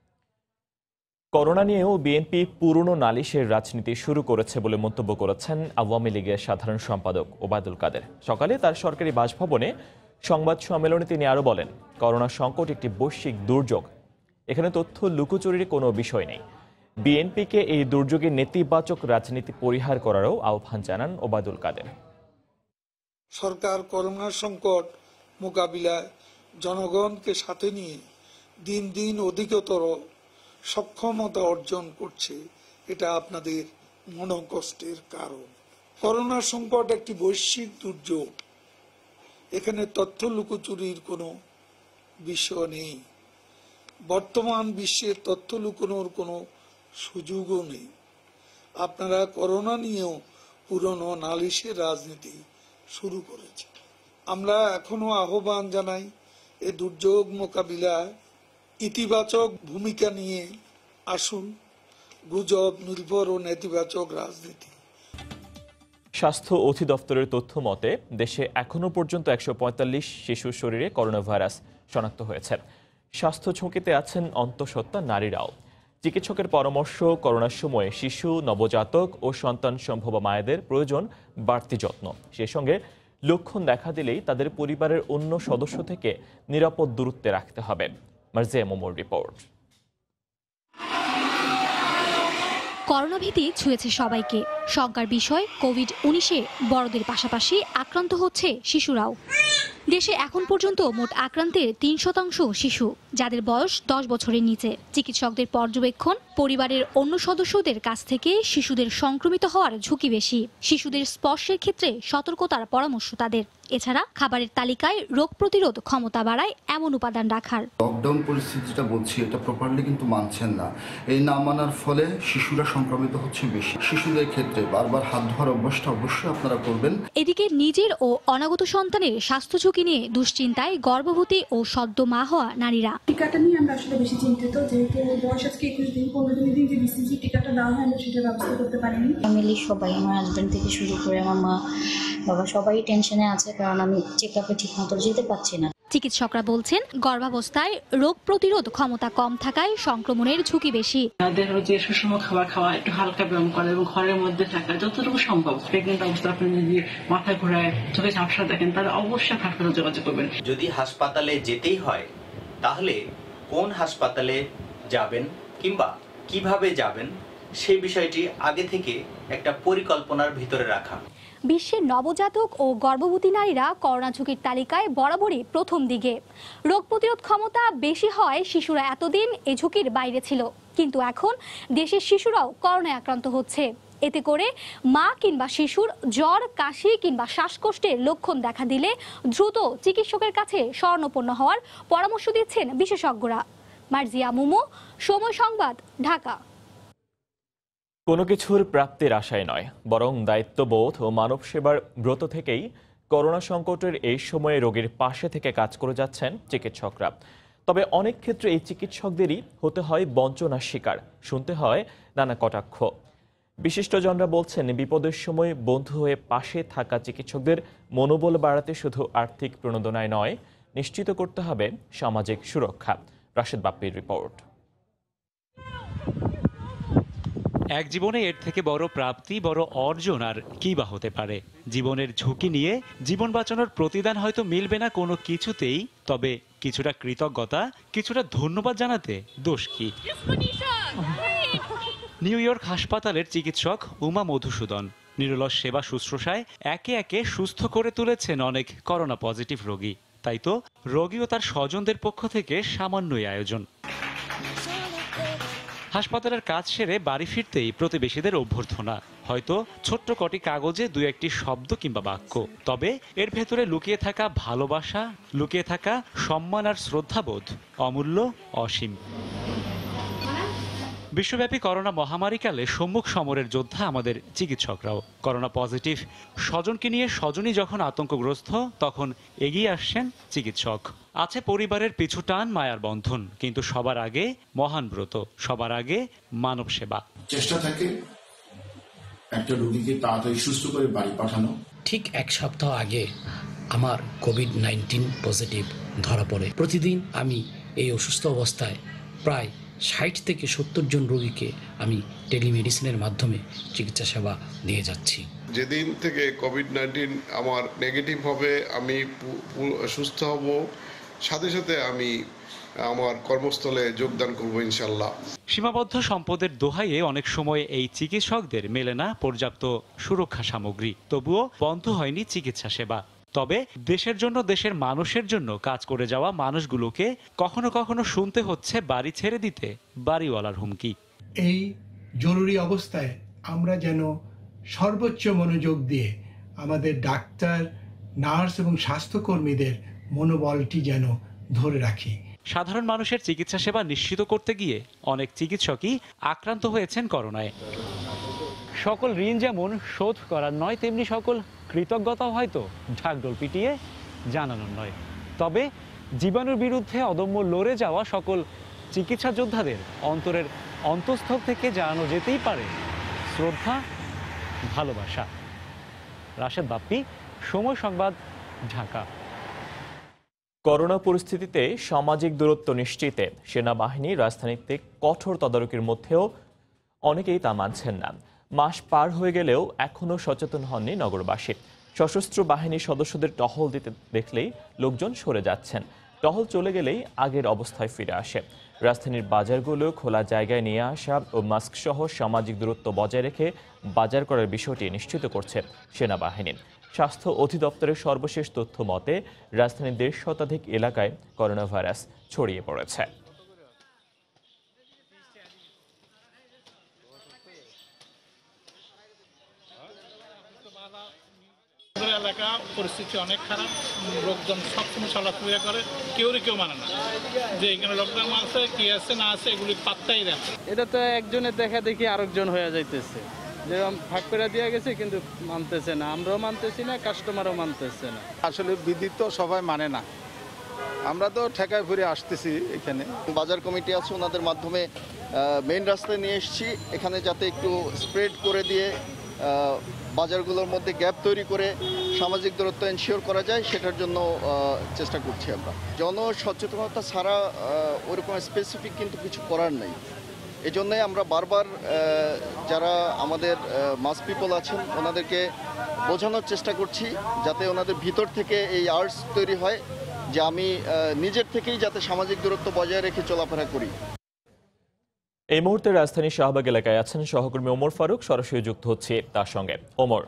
করোনা নিয়েও বিএনপি পুরনো নালিশের রাজনীতি শুরু করেছে বলে মন্তব্য করেছেন আওয়ামী লীগের সাধারণ সম্পাদক ওবায়দুল কাদের। সকালে তার সরকারি বাসভবনে সংবাদ সম্মেলনে তিনি আরও বলেন, করোনা সংকট একটি বৈশ্বিক দুর্যোগ, এখানে তথ্য লুকোচুরির কোনো বিষয় নেই। বিএনপিকে এই দুর্যোগের নেতিবাচক রাজনীতি পরিহার করারও আহ্বান জানান ওবায়দুল কাদের। সরকার করোনা সংকট মোকাবিলায় জনগণকে সাথে নিয়ে দিন দিন অধিকতর সক্ষমতা অর্জন করছে, এটা আপনাদের মনোকষ্টের কারণ। করোনা সংকট একটি বৈশ্বিক দুর্যোগ, এখানে তথ্য লুকোচুরির কোনো বিষয় নেই। বর্তমান বিশ্বের তথ্য লুকোনোর কোনো সুযোগও নেই। আপনারা করোনা নিয়েও পুরনো নালিশের রাজনীতি শুরু করেছে। আমরা এখনো আহ্বান জানাই, এই দুর্যোগ মোকাবিলায় ইতিবাচক ভূমিকা নিয়ে আসুন, গুজব নির্ভর ও নেতিবাচক রাজনীতি। স্বাস্থ্য অধিদপ্তরের তথ্য মতে দেশে এখনো পর্যন্ত একশো পঁয়তাল্লিশ শিশুর শরীরে করোনা ভাইরাস শনাক্ত হয়েছে। স্বাস্থ্য ঝুঁকিতে আছেন অন্তঃসত্ত্বা নারীরাও। চিকিৎসকের পরামর্শ, করোনার সময়ে শিশু, নবজাতক ও সন্তান সম্ভবা মায়েদের প্রয়োজন বাড়তি যত্ন। সেই সঙ্গে লক্ষণ দেখা দিলেই তাদের পরিবারের অন্য সদস্য থেকে নিরাপদ দূরত্বে রাখতে হবে। মার্জিয়া মোমোর রিপোর্ট। করোনা ভীতি ছুঁয়েছে সবাইকে। শঙ্কার বিষয়, কোভিড উনিশে বড়দের পাশাপাশি আক্রান্ত হচ্ছে শিশুরাও। দেশে এখন পর্যন্ত মোট আক্রান্তের তিন শতাংশ শিশু, যাদের বয়স দশ বছরের নিচে। চিকিৎসকদের পর্যবেক্ষণ, পরিবারের অন্য সদস্যদের কাছ থেকে শিশুদের সংক্রমিত হওয়ার ঝুঁকি বেশি। শিশুদের স্পর্শের ক্ষেত্রে সতর্কতার পরামর্শ তাদের। এছাড়া খাবারের তালিকায় রোগ প্রতিরোধ ক্ষমতা বাড়ায় এমন উপাদান রাখার। লকডাউন পরিস্থিতিটা বলছি, এটা প্রপারলি কিন্তু মানছেন না। এই না মানার ফলে শিশুরা সংক্রমিত হচ্ছে বেশি। শিশুদের ক্ষেত্রে বারবার হাত ধোয়ার অভ্যাসটা অবশ্যই আপনারা করবেন। এদিকে নিজের ও অনাগত সন্তানের স্বাস্থ্য ঝুঁকি নিয়ে দুশ্চিন্তায় গর্ভবতী ও সদ্য মা হওয়া নারীরা। টিকাটা নিয়ে আমরা আসলে বেশি চিন্তিত, যেহেতু বয়স আজকে একুশ দিন, পনেরো দিন যে বিসিজি টিকাটা দেওয়া হয় আমরা সেটা ব্যবস্থা করতে পারিনি। ফ্যামিলির সবাই, আমার হাজব্যান্ড থেকে শুরু করে আমার মা বাবা সবাই টেনশনে আছে, কারণ আমি চেক আপে ঠিক মতো যেতে পারছি না। চিকিৎসকরা বলছেন, গর্ভাবস্থায় রোগ প্রতিরোধ ক্ষমতা কম থাকায় সংক্রমণের ঝুঁকি বেশি। তাদের যে সুষম খাবার খাওয়া, একটু হালকা ব্যায়াম করা এবং ঘরের মধ্যে থাকা যতটুকু সম্ভব। প্রেগনেন্ট অবস্থা আপনি যদি মাথা ঘোরায়, চোখে ঝাপসা দেখেন, তাহলে অবশ্যই হাসপাতালে যোগাযোগ করবেন। যদি হাসপাতালে যেতেই হয় তাহলে কোন হাসপাতালে যাবেন কিংবা কিভাবে যাবেন সেই বিষয়টি আগে থেকে একটা পরিকল্পনার ভিতরে রাখা। বিশ্বের নবজাতক ও গর্ভবতী নারীরা করোনা ঝুঁকির তালিকায় বরাবরই প্রথম দিকে। রোগ প্রতিরোধ ক্ষমতা বেশি হয় শিশুরা এতদিন এ ঝুঁকির বাইরে ছিল, কিন্তু এখন দেশের শিশুরাও করোনায় আক্রান্ত হচ্ছে। এতে করে মা কিংবা শিশুর জ্বর, কাশি কিংবা শ্বাসকষ্টের লক্ষণ দেখা দিলে দ্রুত চিকিৎসকের কাছে শরণাপন্ন হওয়ার পরামর্শ দিচ্ছেন বিশেষজ্ঞরা। মার্জিয়া মোমো, সময় সংবাদ, ঢাকা। কোনো কিছুর প্রাপ্তির আশায় নয়, বরং দায়িত্ববোধ ও মানব সেবার ব্রত থেকেই করোনা সংকটের এই সময়ে রোগীর পাশে থেকে কাজ করে যাচ্ছেন চিকিৎসকরা। তবে অনেক ক্ষেত্রে এই চিকিৎসকদেরই হতে হয় বঞ্চনার শিকার, শুনতে হয় নানা কটাক্ষ। বিশিষ্টজনরা বলছেন, বিপদের সময় বন্ধু হয়ে পাশে থাকা চিকিৎসকদের মনোবল বাড়াতে শুধু আর্থিক প্রণোদনায় নয়, নিশ্চিত করতে হবে সামাজিক সুরক্ষা। রাশেদ বাপ্পির রিপোর্ট। এক জীবনে এর থেকে বড় প্রাপ্তি, বড় অর্জন আর কি বা হতে পারে? জীবনের ঝুঁকি নিয়ে জীবন বাঁচানোর প্রতিদান হয়তো মিলবে না কোনো কিছুতেই, তবে কিছুটা কৃতজ্ঞতা, কিছুটা ধন্যবাদ জানাতে দোষ কি? নিউ ইয়র্ক হাসপাতালের চিকিৎসক উমা মধুসূদন নিরলস সেবা শুশ্রূষায় একে একে সুস্থ করে তুলেছেন অনেক করোনা পজিটিভ রোগী। তাই তো রোগী ও তার স্বজনদের পক্ষ থেকে সামান্যই আয়োজন। হাসপাতালের কাজ সেরে বাড়ি ফিরতেই প্রতিবেশীদের অভ্যর্থনা, হয়তো ছোট্ট কটি কাগজে দু একটি শব্দ কিংবা বাক্য, তবে এর ভেতরে লুকিয়ে থাকা ভালোবাসা, লুকিয়ে থাকা সম্মান আর শ্রদ্ধাবোধ অমূল্য, অসীম। বিশ্বব্যাপী করোনা মহামারীকালে সম্মুখ সমরের যোদ্ধা আমাদের চিকিৎসকরাও। করোনা পজিটিভ স্বজনকে নিয়ে স্বজনই যখন আতঙ্কগ্রস্ত, তখন এগিয়ে আসছেন চিকিৎসক। আছে পরিবারের পিছু টান, মায়ার বন্ধন, কিন্তু সবার আগে মহান ব্রত, সবার আগে মানব সেবা। চেষ্টা থাকে একটা রোগীকে তাড়াতাড়ি সুস্থ করে বাড়ি পাঠানো। ঠিক এক সপ্তাহ আগে আমার কোভিড নাইন্টিন পজিটিভ ধরা পড়ে। প্রতিদিন আমি এই অসুস্থ অবস্থায় প্রায় ষাট থেকে সত্তর জন রোগীকে আমি টেলিমেডিসিনের মাধ্যমে চিকিৎসা সেবা দিয়ে যাচ্ছি। যেদিন থেকে কোভিড নাইন্টিন আমার নেগেটিভ হবে, আমি সুস্থ হব, সাথে সাথে আমি আমার কর্মস্থলে যোগদান করব ইনশাল্লাহ। সীমাবদ্ধ সম্পদের দোহাইয়ে অনেক সময় এই চিকিৎসকদের মেলে না পর্যাপ্ত সুরক্ষা সামগ্রী, তবুও বন্ধ হয়নি চিকিৎসা সেবা। তবে দেশের জন্য, দেশের মানুষের জন্য কাজ করে যাওয়া মানুষগুলোকে কখনো কখনো শুনতে হচ্ছে বাড়ি ছেড়ে দিতে বাড়িওয়ালার হুমকি। এই জরুরি অবস্থায় আমরা যেন সর্বোচ্চ মনোযোগ দিয়ে আমাদের ডাক্তার, নার্স এবং স্বাস্থ্যকর্মীদের মনোবলটি যেন ধরে রাখি। সাধারণ মানুষের চিকিৎসা সেবা নিশ্চিত করতে গিয়ে অনেক চিকিৎসকই আক্রান্ত হয়েছেন করোনায়। সকল ঋণ যেমন শোধ করার নয়, তেমনি সকল কৃতজ্ঞতাও হয়তো ঢাকঢোল পিটিয়ে জানানোর নয়। তবে জীবাণুর বিরুদ্ধে অদম্য লড়ে যাওয়া সকল চিকিৎসা যোদ্ধাদের অন্তরের অন্তঃস্থল থেকে জানানো যেতেই পারে শ্রদ্ধা, ভালোবাসা। রাশেদ বাপ্পি, সময় সংবাদ, ঢাকা। করোনা পরিস্থিতিতে সামাজিক দূরত্ব নিশ্চিতে সেনাবাহিনী রাজধানীতে কঠোর তদারকির মধ্যেও অনেকেই তা মানছেন না। মাস পার হয়ে গেলেও এখনও সচেতন হননি নগরবাসী। সশস্ত্র বাহিনীর সদস্যদের টহল দিতে দেখলেই লোকজন সরে যাচ্ছেন। টহল চলে গেলেই আগের অবস্থায় ফিরে আসে। রাজধানীর বাজারগুলো খোলা জায়গায় নিয়ে আসা ও মাস্ক সহ সামাজিক দূরত্ব বজায় রেখে বাজার করার বিষয়টি নিশ্চিত করছে সেনাবাহিনী। স্বাস্থ্য অধিদপ্তরের সর্বশেষ তথ্য মতে রাজধানীর দেড় শতাধিক এলাকায় করোনা ভাইরাস ছড়িয়ে পড়েছে। এলাকা পরিস্থিতি অনেক খারাপ, লোকজন সবসময় চলাফেরা করে, কেউ কেউ মানে না যে এখানে লকডাউন আছে, কি আছে না আছে এগুলি পাত্তাই দেন। এটা তো একজনের দেখা দেখি আরেকজন হয়ে যাইতেছে, যেরকম ভাগ করে দিয়ে গেছে কিন্তু মানতেছে না, আমরাও মানতেছি না, কাস্টমারও মানতেছে না। আসলে বিধি তো সবাই মানে না, আমরা তো ঠেকায় ফিরে আসতেছি। এখানে বাজার কমিটি আছে, ওনাদের মাধ্যমে মেইন রাস্তায় নিয়ে এসেছি, এখানে যাতে একটু স্প্রেড করে দিয়ে বাজারগুলোর মধ্যে গ্যাপ তৈরি করে সামাজিক দূরত্ব এনশিওর করা যায়, সেটার জন্য চেষ্টা করছি আমরা। জনসচেতনতা ছাড়া ওরকম স্পেসিফিক কিন্তু কিছু করার নেই। এই জন্যই আমরা বারবার যারা আমাদের মাস পিপল আছেন ওনাদেরকে বোঝানোর চেষ্টা করছি, যাতে ওনাদের ভিতর থেকে এই আর্টস তৈরি হয় যে আমি নিজের থেকেই যাতে সামাজিক দূরত্ব বজায় রেখে চলাফেরা করি। এই মুহূর্তে রাজধানীর শাহবাগ এলাকায় আছেন সহকর্মী ওমর ফারুক, সরাসরি যুক্ত হচ্ছে তার সঙ্গে। ওমর।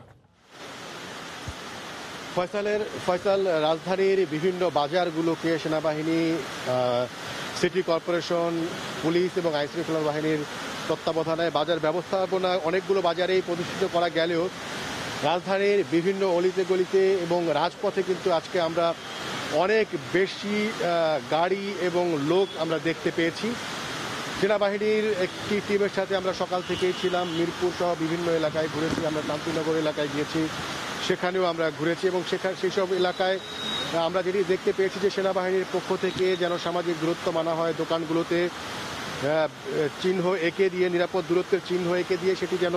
ফয়সালের ফয়সাল রাজধানীর বিভিন্ন বাজারগুলোকে সেনাবাহিনী, সিটি কর্পোরেশন, পুলিশ এবং আইনশৃঙ্খলা বাহিনীর তত্ত্বাবধানে বাজার ব্যবস্থাপনা অনেকগুলো বাজারেই প্রতিষ্ঠিত করা গেলেও রাজধানীর বিভিন্ন অলিতে গলিতে এবং রাজপথে কিন্তু আজকে আমরা অনেক বেশি গাড়ি এবং লোক আমরা দেখতে পেয়েছি। সেনাবাহিনীর একটি টিমের সাথে আমরা সকাল থেকেই ছিলাম, মিরপুর সহ বিভিন্ন এলাকায় ঘুরেছি, আমরা শান্তিনগর এলাকায় গিয়েছি, সেখানেও আমরা ঘুরেছি এবং সেখানে সেই সব এলাকায় আমরা যেটি দেখতে পেয়েছি যে সেনাবাহিনীর পক্ষ থেকে যেন সামাজিক দূরত্ব মানা হয়, দোকানগুলোতে চিহ্ন এঁকে দিয়ে, নিরাপদ দূরত্বের চিহ্ন এঁকে দিয়ে সেটি যেন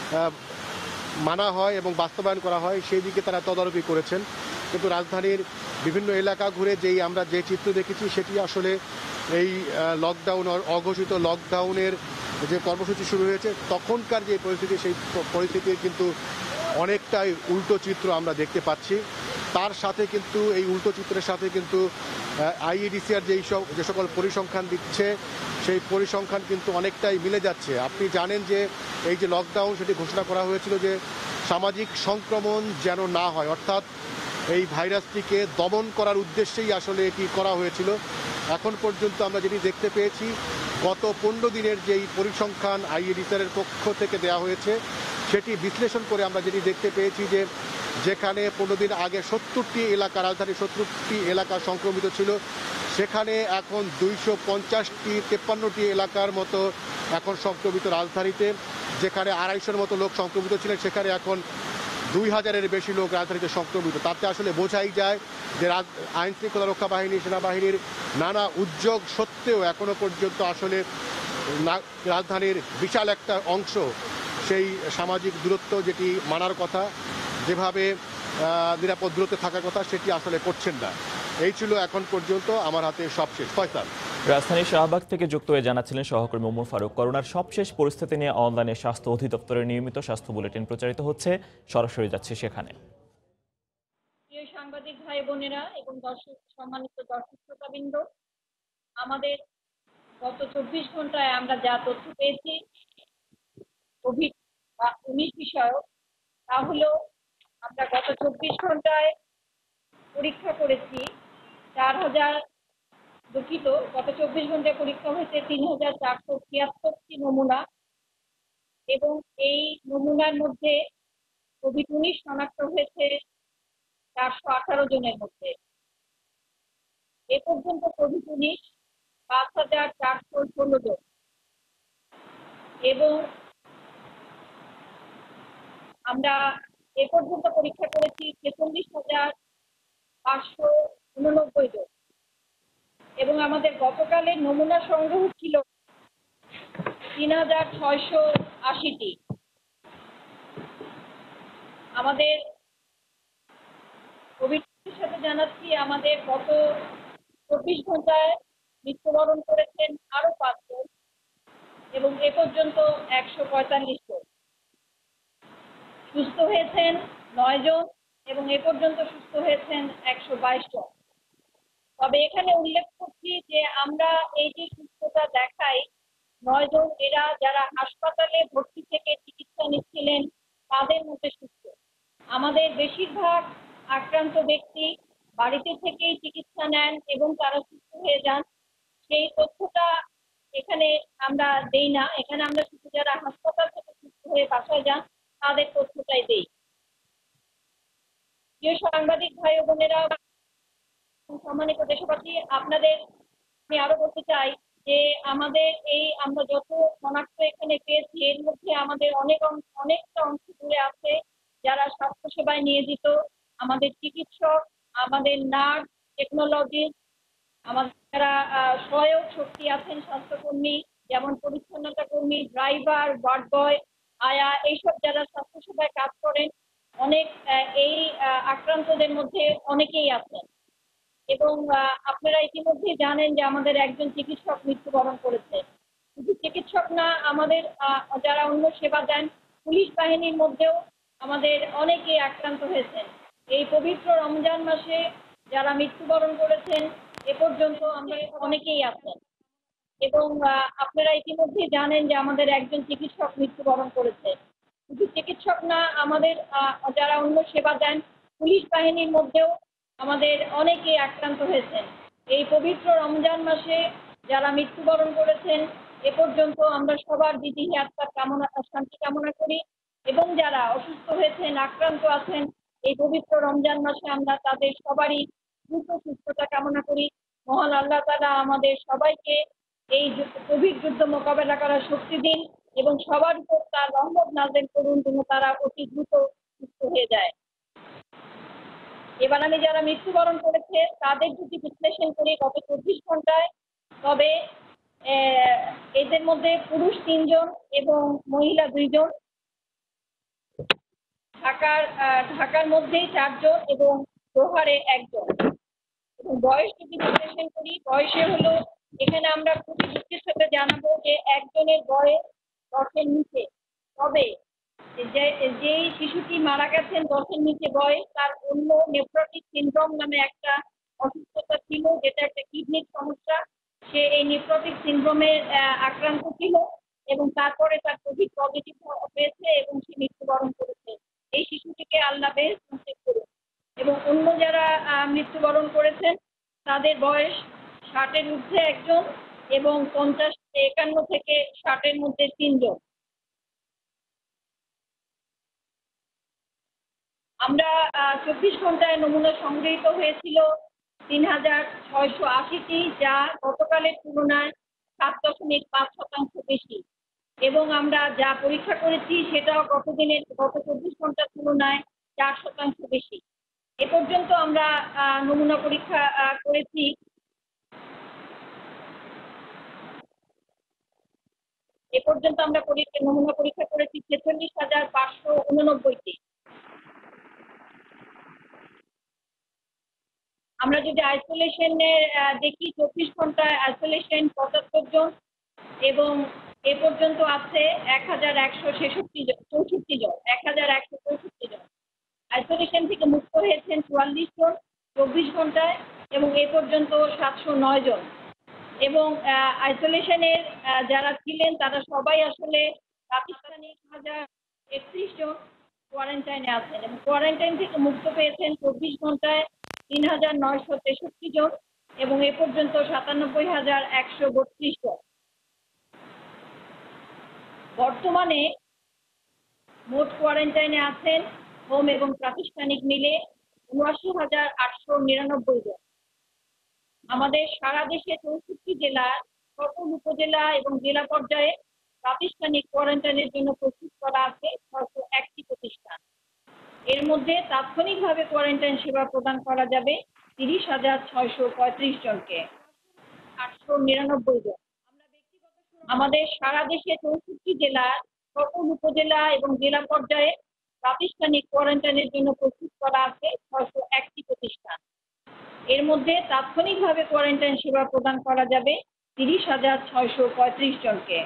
মানা হয় এবং বাস্তবায়ন করা হয় সেই দিকে তারা তদারকি করেছেন। কিন্তু রাজধানীর বিভিন্ন এলাকা ঘুরে যেই আমরা যে চিত্র দেখেছি সেটি আসলে এই লকডাউন অঘোষিত লকডাউনের যে কর্মসূচি শুরু হয়েছে তখনকার যে পরিস্থিতি সেই পরিস্থিতির কিন্তু অনেকটাই উল্টো চিত্র আমরা দেখতে পাচ্ছি। তার সাথে কিন্তু এই উল্টো চিত্রের সাথে কিন্তু আইইডিসিআর যেই সব যে সকল পরিসংখ্যান দিচ্ছে সেই পরিসংখ্যান কিন্তু অনেকটাই মিলে যাচ্ছে। আপনি জানেন যে এই যে লকডাউন সেটি ঘোষণা করা হয়েছিল যে সামাজিক সংক্রমণ যেন না হয়, অর্থাৎ এই ভাইরাসটিকে দমন করার উদ্দেশ্যেই আসলে এটি করা হয়েছিল। এখন পর্যন্ত আমরা যেটি দেখতে পেয়েছি গত পনেরো দিনের যেই পরিসংখ্যান আইইডিসিআরের পক্ষ থেকে দেওয়া হয়েছে সেটি বিশ্লেষণ করে আমরা যেটি দেখতে পেয়েছি যে যেখানে পনেরো দিন আগে সত্তরটি এলাকা রাজধানীর সত্তরটি এলাকা সংক্রমিত ছিল সেখানে এখন দুইশো পঞ্চাশটি তেপ্পান্নটি এলাকার মতো এখন সংক্রমিত রাজধানীতে। যেখানে আড়াইশোর মতো লোক সংক্রমিত ছিলেন সেখানে এখন দুই হাজারের বেশি লোক রাজধানীতে সংক্রমিত। তাতে আসলে বোঝাই যায় যে আইন শৃঙ্খলা রক্ষা বাহিনী, সেনাবাহিনীর নানা উদ্যোগ সত্ত্বেও এখনো পর্যন্ত আসলে রাজধানীর বিশাল একটা অংশ সেই সামাজিক দূরত্ব যেটি মানার কথা, যেভাবে নিরাপদ দূরত্বে থাকার কথা সেটি আসলে করছেন না। এই ছিল এখন পর্যন্ত আমার হাতে সবশেষ। ফয়সাল, রাজধানীর শাহবাগ থেকে যুক্ত হয়ে জানাচ্ছিলেন সহকর্মী ওমর ফারুক। করোনার সবশেষ পরিস্থিতি নিয়ে অনলাইনে স্বাস্থ্য অধিদপ্তরের নিয়মিত স্বাস্থ্য বুলেটিন প্রচারিত হচ্ছে, সরাসরি যাচ্ছে সেখানে। প্রিয় সাংবাদিক ভাই বোনেরা এবং দর্শক, সম্মানিত দর্শক শ্রোতাবৃন্দ, আমাদের গত চব্বিশ ঘন্টায় আমরা যা তথ্য পেয়েছি কোভিড উনিশ বিষয়ক, তা হলো আমরা গত চব্বিশ ঘন্টায় পরীক্ষা করেছি চার হাজার দুঃখিত গত চব্বিশ ঘন্টায় পরীক্ষা হয়েছে তিন হাজার চারশো ছিয়াত্তরটি নমুনা এবং এই নমুনার মধ্যে কোভিড উনিশ শনাক্ত হয়েছে চারশো আঠারো জনের মধ্যে। এ পর্যন্ত কোভিড উনিশ পাঁচ হাজার চারশো ষোলো জন এবং আমরা এ পর্যন্ত পরীক্ষা করেছি ছেচল্লিশ হাজার পাঁচশো উননব্বই জন এবং আমাদের গতকালের নমুনা সংগ্রহ ছিল তিন হাজার ছয়শো আশিটি। আমাদের কোভিডের সাথে জানাচ্ছি আমাদের গত চব্বিশ ঘন্টায় মৃত্যুবরণ করেছেন আরো পাঁচজন এবং এ পর্যন্ত একশো পঁয়তাল্লিশ জন, সুস্থ হয়েছেন নয় জন এবং এ পর্যন্ত সুস্থ হয়েছেন একশো বাইশ জন। তবে এখানে উল্লেখ করছি যে আমরা এই যে সুস্থতা দেখাই নয় জন, এরা যারা হাসপাতালে ভর্তি থেকে চিকিৎসা নিচ্ছিলেন তাদের মধ্যে সুস্থ। আমাদের বেশিরভাগ আক্রান্ত ব্যক্তি বাড়িতে থেকেই চিকিৎসা নেন এবং তারা সুস্থ হয়ে যান। সেই তথ্যটা এখানে আমরা দেই না, এখানে আমরা শুধু যারা হাসপাতাল থেকে সুস্থ হয়ে বাসায় যান তাদের তথ্যটাই দেই। প্রিয় সাংবাদিক ভাই ও বোনেরা, সম্মানিত দেশবাসী, আপনাদের আমি আরো বলতে চাই যে আমাদের এই আমরা যত শনাক্ত এখানে পেয়েছি এর মধ্যে আমাদের অনেক অনেকটা অংশ জুড়ে আছে যারা স্বাস্থ্যসেবায় নিয়োজিত, আমাদের চিকিৎসক, আমাদের নার্স, টেকনোলজিস্ট, আমাদের যারা সহায়ক শক্তি আছেন স্বাস্থ্যকর্মী, যেমন পরিচ্ছন্নতা কর্মী, ড্রাইভার, ওয়ার্ড বয়, আয়া, এইসব যারা স্বাস্থ্যসেবায় কাজ করেন অনেক এই আক্রান্তদের মধ্যে অনেকেই আছেন এবং আপনারা ইতিমধ্যে জানেন যে আমাদের একজন চিকিৎসক মৃত্যুবরণ করেছে। শুধু চিকিৎসক না, আমাদের যারা অন্য সেবা দেন পুলিশ বাহিনীর মধ্যেও আমাদের অনেকেই আক্রান্ত হয়েছেন। এই পবিত্র রমজান মাসে যারা মৃত্যুবরণ করেছেন এ পর্যন্ত আমরা অনেকেই আছেন এবং আপনারা ইতিমধ্যে জানেন যে আমাদের একজন চিকিৎসক মৃত্যুবরণ করেছে। শুধু চিকিৎসক না, আমাদের যারা অন্য সেবা দেন পুলিশ বাহিনীর মধ্যেও আমাদের অনেকেই আক্রান্ত হয়েছেন। এই পবিত্র রমজান মাসে যারা মৃত্যুবরণ করেছেন এ পর্যন্ত আমরা সবার বিধিহি আত্মার কামনা শান্তি কামনা করি এবং যারা অসুস্থ হয়েছেন, আক্রান্ত আছেন এই পবিত্র রমজান মাসে আমরা তাদের সবারই দ্রুত সুস্থতা কামনা করি। মহান আল্লাহ তাআলা আমাদের সবাইকে এই কোভিড যুদ্ধ মোকাবেলা করার শক্তি দিন এবং সবার উপর তার রহমত নাযিল করুন যেন তারা অতি দ্রুত সুস্থ হয়ে যায়। এবার আমি যারা মৃত্যুবরণ করেছে তাদের যদি বিশ্লেষণ করি গত চব্বিশ ঘন্টায়, তবে এদের মধ্যে পুরুষ তিনজন এবং মহিলা দুইজন, ঢাকার ঢাকার মধ্যেই চারজন এবং দোহারে একজন। এবং বয়স যদি বিশ্লেষণ করি, বয়সে হলো এখানে আমরা খুবই দুঃখের সাথে জানাবো যে একজনের বয়স দশের নিচে। তবে যে যেই শিশুটি মারা গেছেন দশের নিচে বয়স, তার অন্য নেফ্রোটিক সিনড্রোম নামে একটা অসুস্থতা ছিল, যেটা একটা কিডনির সমস্যা। সে এই নেফ্রোটিক সিনড্রোমে আক্রান্ত ছিল এবং তারপরে তার কোভিড পজিটিভ হয়েছে এবং সে মৃত্যুবরণ করেছে। এই শিশুটিকে আল্লাহ বেহেশত নসিব করুন। এবং অন্য যারা মৃত্যুবরণ করেছেন তাদের বয়স ষাটের ঊর্ধ্বে একজন এবং পঞ্চাশ একান্ন থেকে ষাটের মধ্যে তিনজন। আমরা চব্বিশ ঘন্টায় নমুনা সংগৃহীত হয়েছিল তিন হাজার ছয়শো আশিটি, যা গতকালের তুলনায় সাত দশমিক পাঁচ শতাংশ বেশি। এবং আমরা যা পরীক্ষা করেছি সেটাও গত দিনের গত চব্বিশ ঘন্টার তুলনায় চার শতাংশ বেশি। এ পর্যন্ত আমরা নমুনা পরীক্ষা করেছি এ পর্যন্ত আমরা নমুনা পরীক্ষা করেছি ছেচল্লিশ হাজার পাঁচশো উননব্বইটি। আমরা যদি আইসোলেশনের দেখি, চব্বিশ ঘন্টায় আইসোলেশন পঁচাত্তর জন এবং এ পর্যন্ত আছে এক হাজার একশো ছেষট্টি চৌষট্টি জন এক হাজার একশো চৌষট্টি জন। আইসোলেশন থেকে মুক্ত হয়েছেন চুয়াল্লিশ জন চব্বিশ ঘন্টায় এবং এ পর্যন্ত সাতশো নয় জন। এবং আইসোলেশনের যারা ছিলেন তারা সবাই আসলে পাকিস্তানি হাজার একত্রিশ জন কোয়ারেন্টাইনে আছেন এবং কোয়ারেন্টাইন থেকে মুক্ত পেয়েছেন চব্বিশ ঘন্টায় তিন হাজার নয়শো তেষট্টি জন এবং এ পর্যন্ত সাতানব্বই হাজার একশো বত্রিশ জন। বর্তমানে মোট কোয়ারেন্টাইনে আছেন হোম এবং প্রাতিষ্ঠানিক মিলে উনআশি হাজার আটশো নিরানব্বই জন। আমাদের সারা দেশে চৌষট্টি জেলার সকল উপজেলা এবং জেলা পর্যায়ে প্রাতিষ্ঠানিক কোয়ারেন্টাইনের জন্য প্রস্তুত করা আছে ছয়শো একটি প্রতিষ্ঠান। এর মধ্যে তাৎক্ষণিকভাবে কোয়ারেন্টাইন সেবা প্রদান করা যাবে তিরিশ হাজার ছয়শো পঁয়ত্রিশ জনকে, আটশো নিরানব্বই জন। আমাদের সারা দেশে চৌষট্টি জেলার সকল উপজেলা এবং জেলা পর্যায়ে প্রাতিষ্ঠানিক কোয়ারেন্টাইনের জন্য প্রস্তুত করা আছে ছয়শো একটি প্রতিষ্ঠান। এর মধ্যে তাৎক্ষণিকভাবে কোয়ারেন্টাইন সেবা প্রদান করা যাবে তিরিশ হাজার ছয়শো পঁয়ত্রিশ জনকে।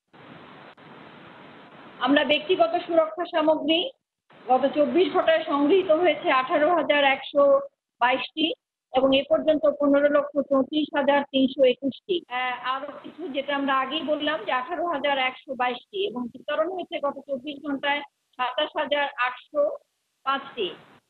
আমরা ব্যক্তিগত সুরক্ষা সামগ্রী গত চব্বিশ ঘন্টায় সংগৃহীত হয়েছে আঠারো হাজার একশো বাইশটি এবং এ পর্যন্ত পনেরো লক্ষ চৌত্রিশ হাজার তিনশো একুশটি। আরো কিছু যেটা আমরা আগেই বললাম যে আঠারো হাজার একশো বাইশটি এবং বিতরণ হয়েছে গত চব্বিশ ঘন্টায় সাতাশ হাজার আটশো পাঁচটি।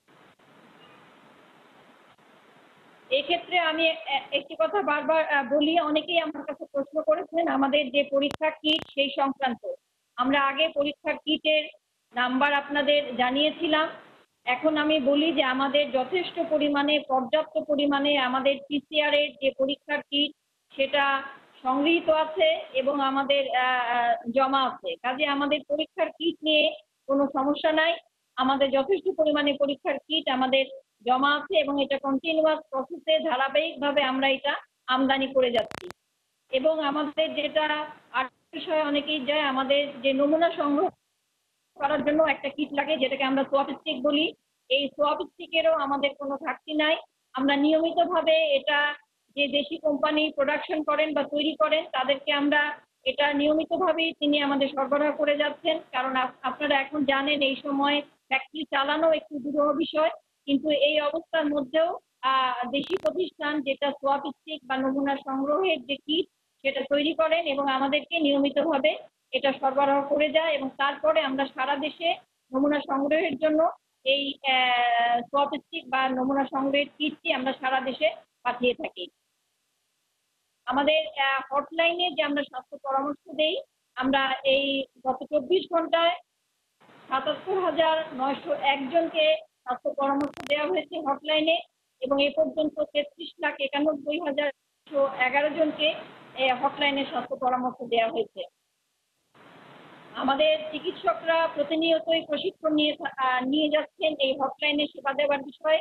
এক্ষেত্রে আমি একটি কথা বারবার বলি, অনেকেই আমার কাছে প্রশ্ন করেছেন আমাদের যে পরীক্ষা কিট সেই সংক্রান্ত। আমরা আগে পরীক্ষার কিটের নাম্বার আপনাদের জানিয়েছিলাম। এখন আমি বলি যে আমাদের যথেষ্ট পরিমাণে পর্যাপ্ত পরিমাণে আমাদের পিসিআর এর যে পরীক্ষার কিট সেটা সংগৃহীত আছে এবং আমাদের জমা আছে। কাজে আমাদের পরীক্ষার কিট নিয়ে কোনো সমস্যা নাই। আমাদের যথেষ্ট পরিমাণে পরীক্ষার কিট আমাদের জমা আছে এবং এটা কন্টিনিউয়াস প্রসেসে ধারাবাহিকভাবে আমরা এটা আমদানি করে যাচ্ছি। এবং আমাদের যেটা আর বিষয়ে অনেকেই যায়, আমাদের যে নমুনা সংগ্রহ করার জন্য একটা কিট লাগে যেটাকে আমরা সোয়াব স্টিক বলি। এই সোয়াব স্টিকেরও আমাদের কোনো ঘাটতি নাই। আমরা নিয়মিতভাবে এটা যে দেশি কোম্পানি প্রোডাকশন করেন বা তৈরি করেন তাদেরকে আমরা এটা নিয়মিতভাবেই তিনি আমাদের সরবরাহ করে যাচ্ছেন। কারণ আপনারা এখন জানেন এই সময় ফ্যাক্টরি চালানো একটু দুরূহ বিষয়, কিন্তু এই অবস্থার মধ্যেও দেশি প্রতিষ্ঠান যেটা সোয়াব স্টিক বা নমুনা সংগ্রহের যে কিট সেটা তৈরি করেন এবং আমাদেরকে নিয়মিতভাবে এটা সরবরাহ করে যায় এবং তারপরে আমরা সারা দেশে নমুনা সংগ্রহের জন্য এই সোয়াব স্টিক বা নমুনা সংগ্রহের কিটটি আমরা সারা দেশে পাঠিয়ে থাকি। আমাদের হটলাইনে যে আমরা স্বাস্থ্য পরামর্শ দেই, আমরা এই গত চব্বিশ ঘন্টায় সাতাত্তর হাজার নয়শো একজনকে স্বাস্থ্য পরামর্শ দেওয়া হয়েছে হটলাইনে এবং এ পর্যন্ত তেত্রিশ লাখ একানব্বই হাজার একশো এগারো জনকে হটলাইনে স্বাস্থ্য পরামর্শ দেওয়া হয়েছে। আমাদের চিকিৎসকরা প্রতিনিয়তই প্রশিক্ষণ নিয়ে নিয়ে যাচ্ছেন এই হটলাইনে সেবা দেওয়ার বিষয়ে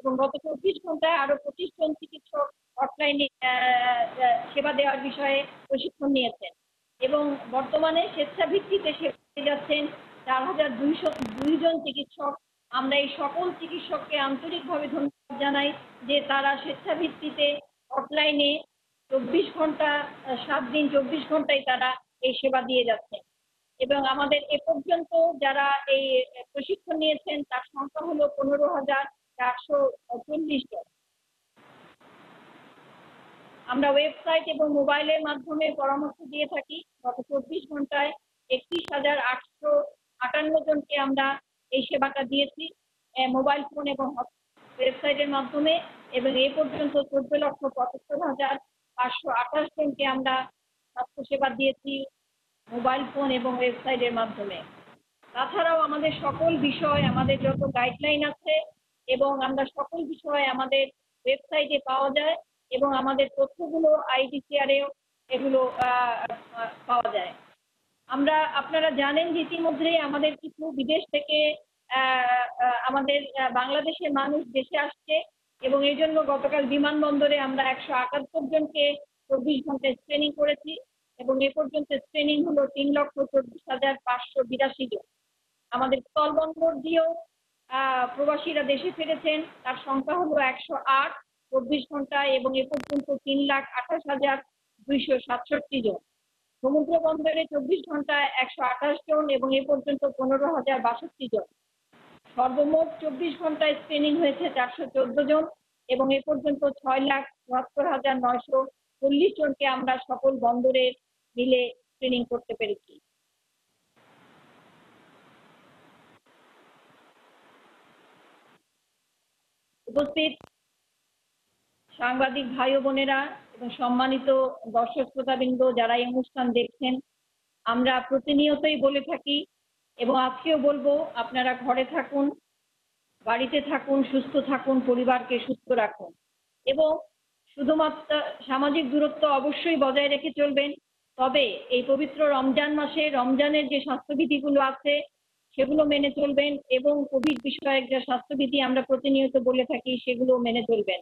এবং গত চব্বিশ ঘন্টায় আরো পঁচিশ জন চিকিৎসক অফলাইনে সেবা দেওয়ার বিষয়ে প্রশিক্ষণ নিয়েছেন এবং বর্তমানে স্বেচ্ছাভিত্তিতে সেবা দিয়ে যাচ্ছেন চার হাজার দুইশো দুই জন চিকিৎসক। আমরা এই সকল চিকিৎসককে আন্তরিকভাবে ধন্যবাদ জানাই যে তারা স্বেচ্ছাভিত্তিতে অফলাইনে চব্বিশ ঘন্টা সাত দিন চব্বিশ ঘন্টায় তারা এই সেবা দিয়ে যাচ্ছেন এবং আমাদের এ পর্যন্ত যারা এই প্রশিক্ষণ নিয়েছেন তার সংখ্যা হলো পনেরো হাজার চারশো চল্লিশ জন। আমরা ওয়েবসাইট এবং মোবাইলের মাধ্যমে পরামর্শ দিয়ে থাকি। গত চব্বিশ ঘন্টায় একত্রিশ হাজার আটশো আটান্ন জনকে আমরা এই সেবাটা দিয়েছি মোবাইল ফোন এবং ওয়েবসাইটের মাধ্যমে এবং এ পর্যন্ত চোদ্দ লক্ষ পঁচাত্তর হাজার পাঁচশো আঠাশ জনকে আমরা স্বাস্থ্যসেবা দিয়েছি মোবাইল ফোন এবং ওয়েবসাইটের মাধ্যমে। তাছাড়াও আমাদের সকল বিষয় আমাদের যত গাইডলাইন আছে এবং আমরা সকল বিষয় আমাদের ওয়েবসাইটে পাওয়া যায় এবং আমাদের তথ্যগুলো আইডিসিআরেও এগুলো পাওয়া যায়। আমরা আপনারা জানেন যে ইতিমধ্যেই আমাদের কিছু বিদেশ থেকে আমাদের বাংলাদেশের মানুষ দেশে আসছে এবং এই জন্য গতকাল বিমানবন্দরে আমরা একশো আটাত্তর জনকে চব্বিশ ঘন্টায় স্ক্রিনিং করেছি এবং এ পর্যন্ত স্ক্রিনিং হলো তিন লক্ষ চব্বিশ হাজার পাঁচশো বিরাশি জন। আমাদের স্থলবন্দর দিয়েও প্রবাসীরা দেশে ফিরেছেন, তার সংখ্যা হলো একশো আট চব্বিশ ঘন্টায় এবং এ পর্যন্ত তিন লাখ আঠাশ হাজার দুইশো সাতষট্টি জন। সমুদ্র বন্দরে চব্বিশ ঘন্টায় একশো আঠাশ জন এবং এ পর্যন্ত পনেরো হাজার বাষট্টি জন। সর্বমোট চব্বিশ ঘন্টায় স্ক্রিনিং হয়েছে চারশো চোদ্দ জন এবং এ পর্যন্ত ছয় লাখ চুয়াত্তর হাজার নয়শো চল্লিশ জনকে আমরা সকল বন্দরে মিলে স্ক্রিনিং করতে পেরেছি। উপস্থিত সাংবাদিক ভাই ও বোনেরা এবং সম্মানিত দর্শক শ্রোতাবৃন্দ যারা এই অনুষ্ঠান দেখছেন, আমরা প্রতিনিয়তই বলে থাকি এবং আজকেও বলবো, আপনারা ঘরে থাকুন, বাড়িতে থাকুন, সুস্থ থাকুন, পরিবারকে সুস্থ রাখুন এবং শুধুমাত্র সামাজিক দূরত্ব অবশ্যই বজায় রেখে চলবেন। তবে এই পবিত্র রমজান মাসে রমজানের যে স্বাস্থ্যবিধিগুলো আছে সেগুলো মেনে চলবেন এবং কোভিড বিষয়ক যে স্বাস্থ্যবিধি আমরা প্রতিনিয়ত বলে থাকি সেগুলো মেনে চলবেন।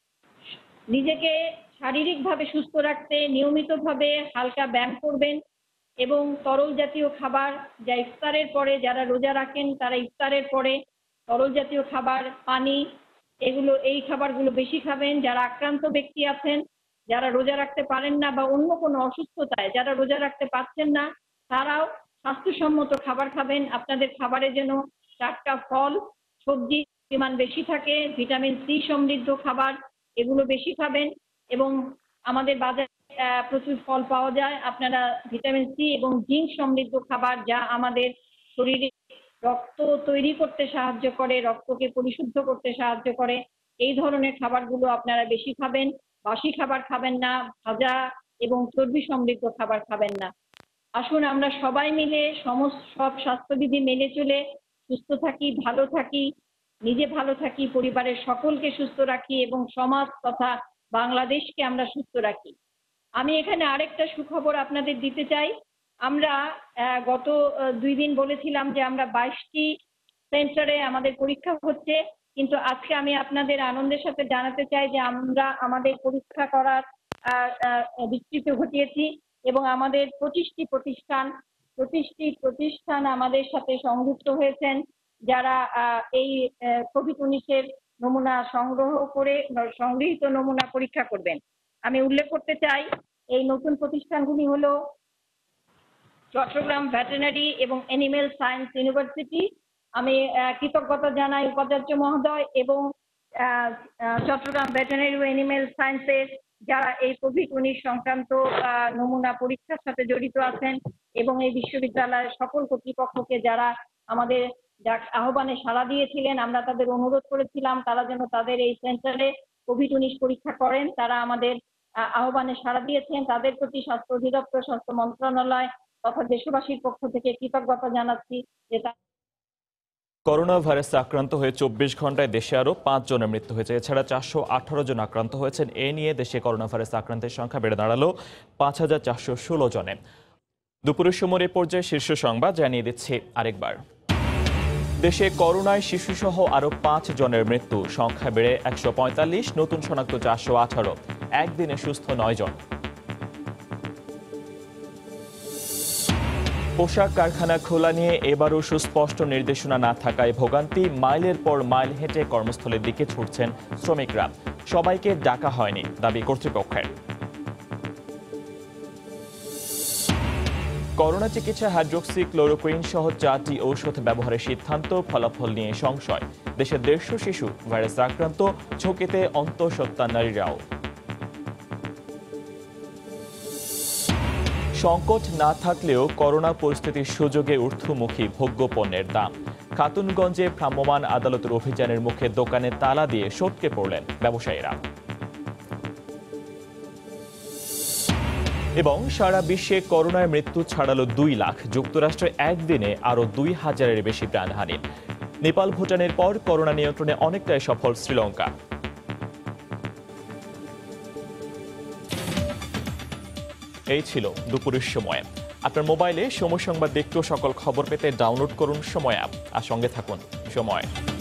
নিজেকে শারীরিকভাবে সুস্থ রাখতে নিয়মিতভাবে হালকা ব্যায়াম করবেন এবং তরল জাতীয় খাবার, যা ইফতারের পরে যারা রোজা রাখেন তারা ইফতারের পরে তরল জাতীয় খাবার, পানি, এগুলো এই খাবারগুলো বেশি খাবেন। যারা আক্রান্ত ব্যক্তি আছেন, যারা রোজা রাখতে পারেন না বা অন্য কোনো অসুস্থতায় যারা রোজা রাখতে পারছেন না, তারাও স্বাস্থ্যসম্মত খাবার খাবেন। আপনাদের খাবারে যেন টাটকা ফল, সবজি পরিমাণ বেশি থাকে, ভিটামিন সি সমৃদ্ধ খাবার এগুলো বেশি খাবেন এবং আমাদের বাজারে প্রচুর ফল পাওয়া যায়। আপনারা ভিটামিন সি এবং জিঙ্ক সমৃদ্ধ খাবার, যা আমাদের শরীরে রক্ত তৈরি করতে সাহায্য করে, রক্তকে পরিশুদ্ধ করতে সাহায্য করে, এই ধরনের খাবারগুলো আপনারা বেশি খাবেন। বাসি খাবার খাবেন না, ভাজা এবং চর্বি সমৃদ্ধ খাবার খাবেন না। আসুন আমরা সবাই মিলে সমস্ত সব স্বাস্থ্যবিধি মেনে চলে সুস্থ থাকি, ভালো থাকি, নিজে ভালো থাকি, পরিবারের সকলকে সুস্থ রাখি এবং সমাজ তথা বাংলাদেশকে আমরা সুস্থ রাখি। আমি এখানে আরেকটা সুখবর আপনাদের দিতে চাই। আমরা গত দুই দিন বলেছিলাম যে আমরা বাইশটি সেন্টারে আমাদের পরীক্ষা হচ্ছে, কিন্তু আজকে আমি আপনাদের আনন্দের সাথে জানাতে চাই যে আমরা আমাদের পরীক্ষা করার বিস্তৃতি ঘটিয়েছি এবং আমাদের পঁচিশটি প্রতিষ্ঠান পঁচিশটি প্রতিষ্ঠান আমাদের সাথে সংযুক্ত হয়েছেন, যারা এই কোভিড উনিশের নমুনা সংগ্রহ করে সংগৃহীত নমুনা পরীক্ষা করবেন। আমি উল্লেখ করতে চাই এই নতুন প্রতিষ্ঠানগুলি হলো চট্টগ্রাম ভেটেরিনারি এবং অ্যানিমেল সায়েন্স ইউনিভার্সিটি। আমি কৃতজ্ঞতা জানাই উপাচার্য মহোদয় এবং চট্টগ্রাম ভেটেরিনারি ও অ্যানিমেল সায়েন্সের যারা এই কোভিড উনিশ সংক্রান্ত নমুনা পরীক্ষার সাথে জড়িত আছেন এবং এই বিশ্ববিদ্যালয়ের সকল কর্তৃপক্ষকে যারা আমাদের আহ্বানে সাড়া দিয়েছিলেন। আমরা তাদের অনুরোধ করেছিলাম তারা যেন তাদের এই সেন্টারে কোভিড উনিশ পরীক্ষা করেন। তারা আমাদের আহ্বানে সাড়া দিয়েছেন। তাদের প্রতি স্বাস্থ্য অধিদপ্তর, স্বাস্থ্য মন্ত্রণালয় তথা দেশবাসীর পক্ষ থেকে কৃতজ্ঞতা জানাচ্ছি যে করোনা ভাইরাসে আক্রান্ত হয়ে চব্বিশ ঘন্টায় দেশে আরও পাঁচ জনের মৃত্যু হয়েছে। এছাড়া চারশো আঠারো জন আক্রান্ত হয়েছেন। এ নিয়ে দেশে করোনা ভাইরাস আক্রান্তের সংখ্যা বেড়ে দাঁড়ালো পাঁচ হাজার চারশো ষোলো জনে। দুপুরের সময় এ পর্যায়ে শীর্ষ সংবাদ জানিয়ে দিচ্ছি আরেকবার। দেশে করোনায় শিশুসহ আরও পাঁচ জনের মৃত্যু, সংখ্যা বেড়ে একশো পঁয়তাল্লিশ, নতুন শনাক্ত চারশো আঠারো, একদিনে সুস্থ নয় জন। পোশাক কারখানা খোলা নিয়ে এবারও সুস্পষ্ট নির্দেশনা না থাকায় ভোগান্তি, মাইলের পর মাইল হেঁটে কর্মস্থলের দিকে ছুটছেন শ্রমিকরা। সবাইকে ডাকা হয়নি, দাবি কর্তৃপক্ষের। করোনা চিকিৎসা হাইড্রোক্সি ক্লোরোকুইন সহ চারটি ঔষধ ব্যবহারের সিদ্ধান্ত, ফলাফল নিয়ে সংশয়। দেশের দেড়শো শিশু ভাইরাস আক্রান্ত, ঝুঁকিতে অন্তঃসত্ত্বা নারীরাও। সংকট না থাকলেও করোনা পরিস্থিতির সুযোগে ঊর্ধ্বমুখী ভোগ্য পণ্যের দাম। খাতুনগঞ্জে ভ্রাম্যমাণ আদালতের অভিযানের মুখে দোকানে তালা দিয়ে সটকে পড়লেন ব্যবসায়ীরা। এবং সারা বিশ্বে করোনায় মৃত্যু ছাড়ালো দুই লাখ, যুক্তরাষ্ট্রে একদিনে আরও দুই হাজারের বেশি প্রাণহানি। নেপাল ভুটানের পর করোনা নিয়ন্ত্রণে অনেকটাই সফল শ্রীলঙ্কা। এই ছিল দুপুরের সময়। আপনার মোবাইলে সময় সংবাদ দেখতেও সকল খবর পেতে ডাউনলোড করুন সময় অ্যাপ আর সঙ্গে থাকুন সময়।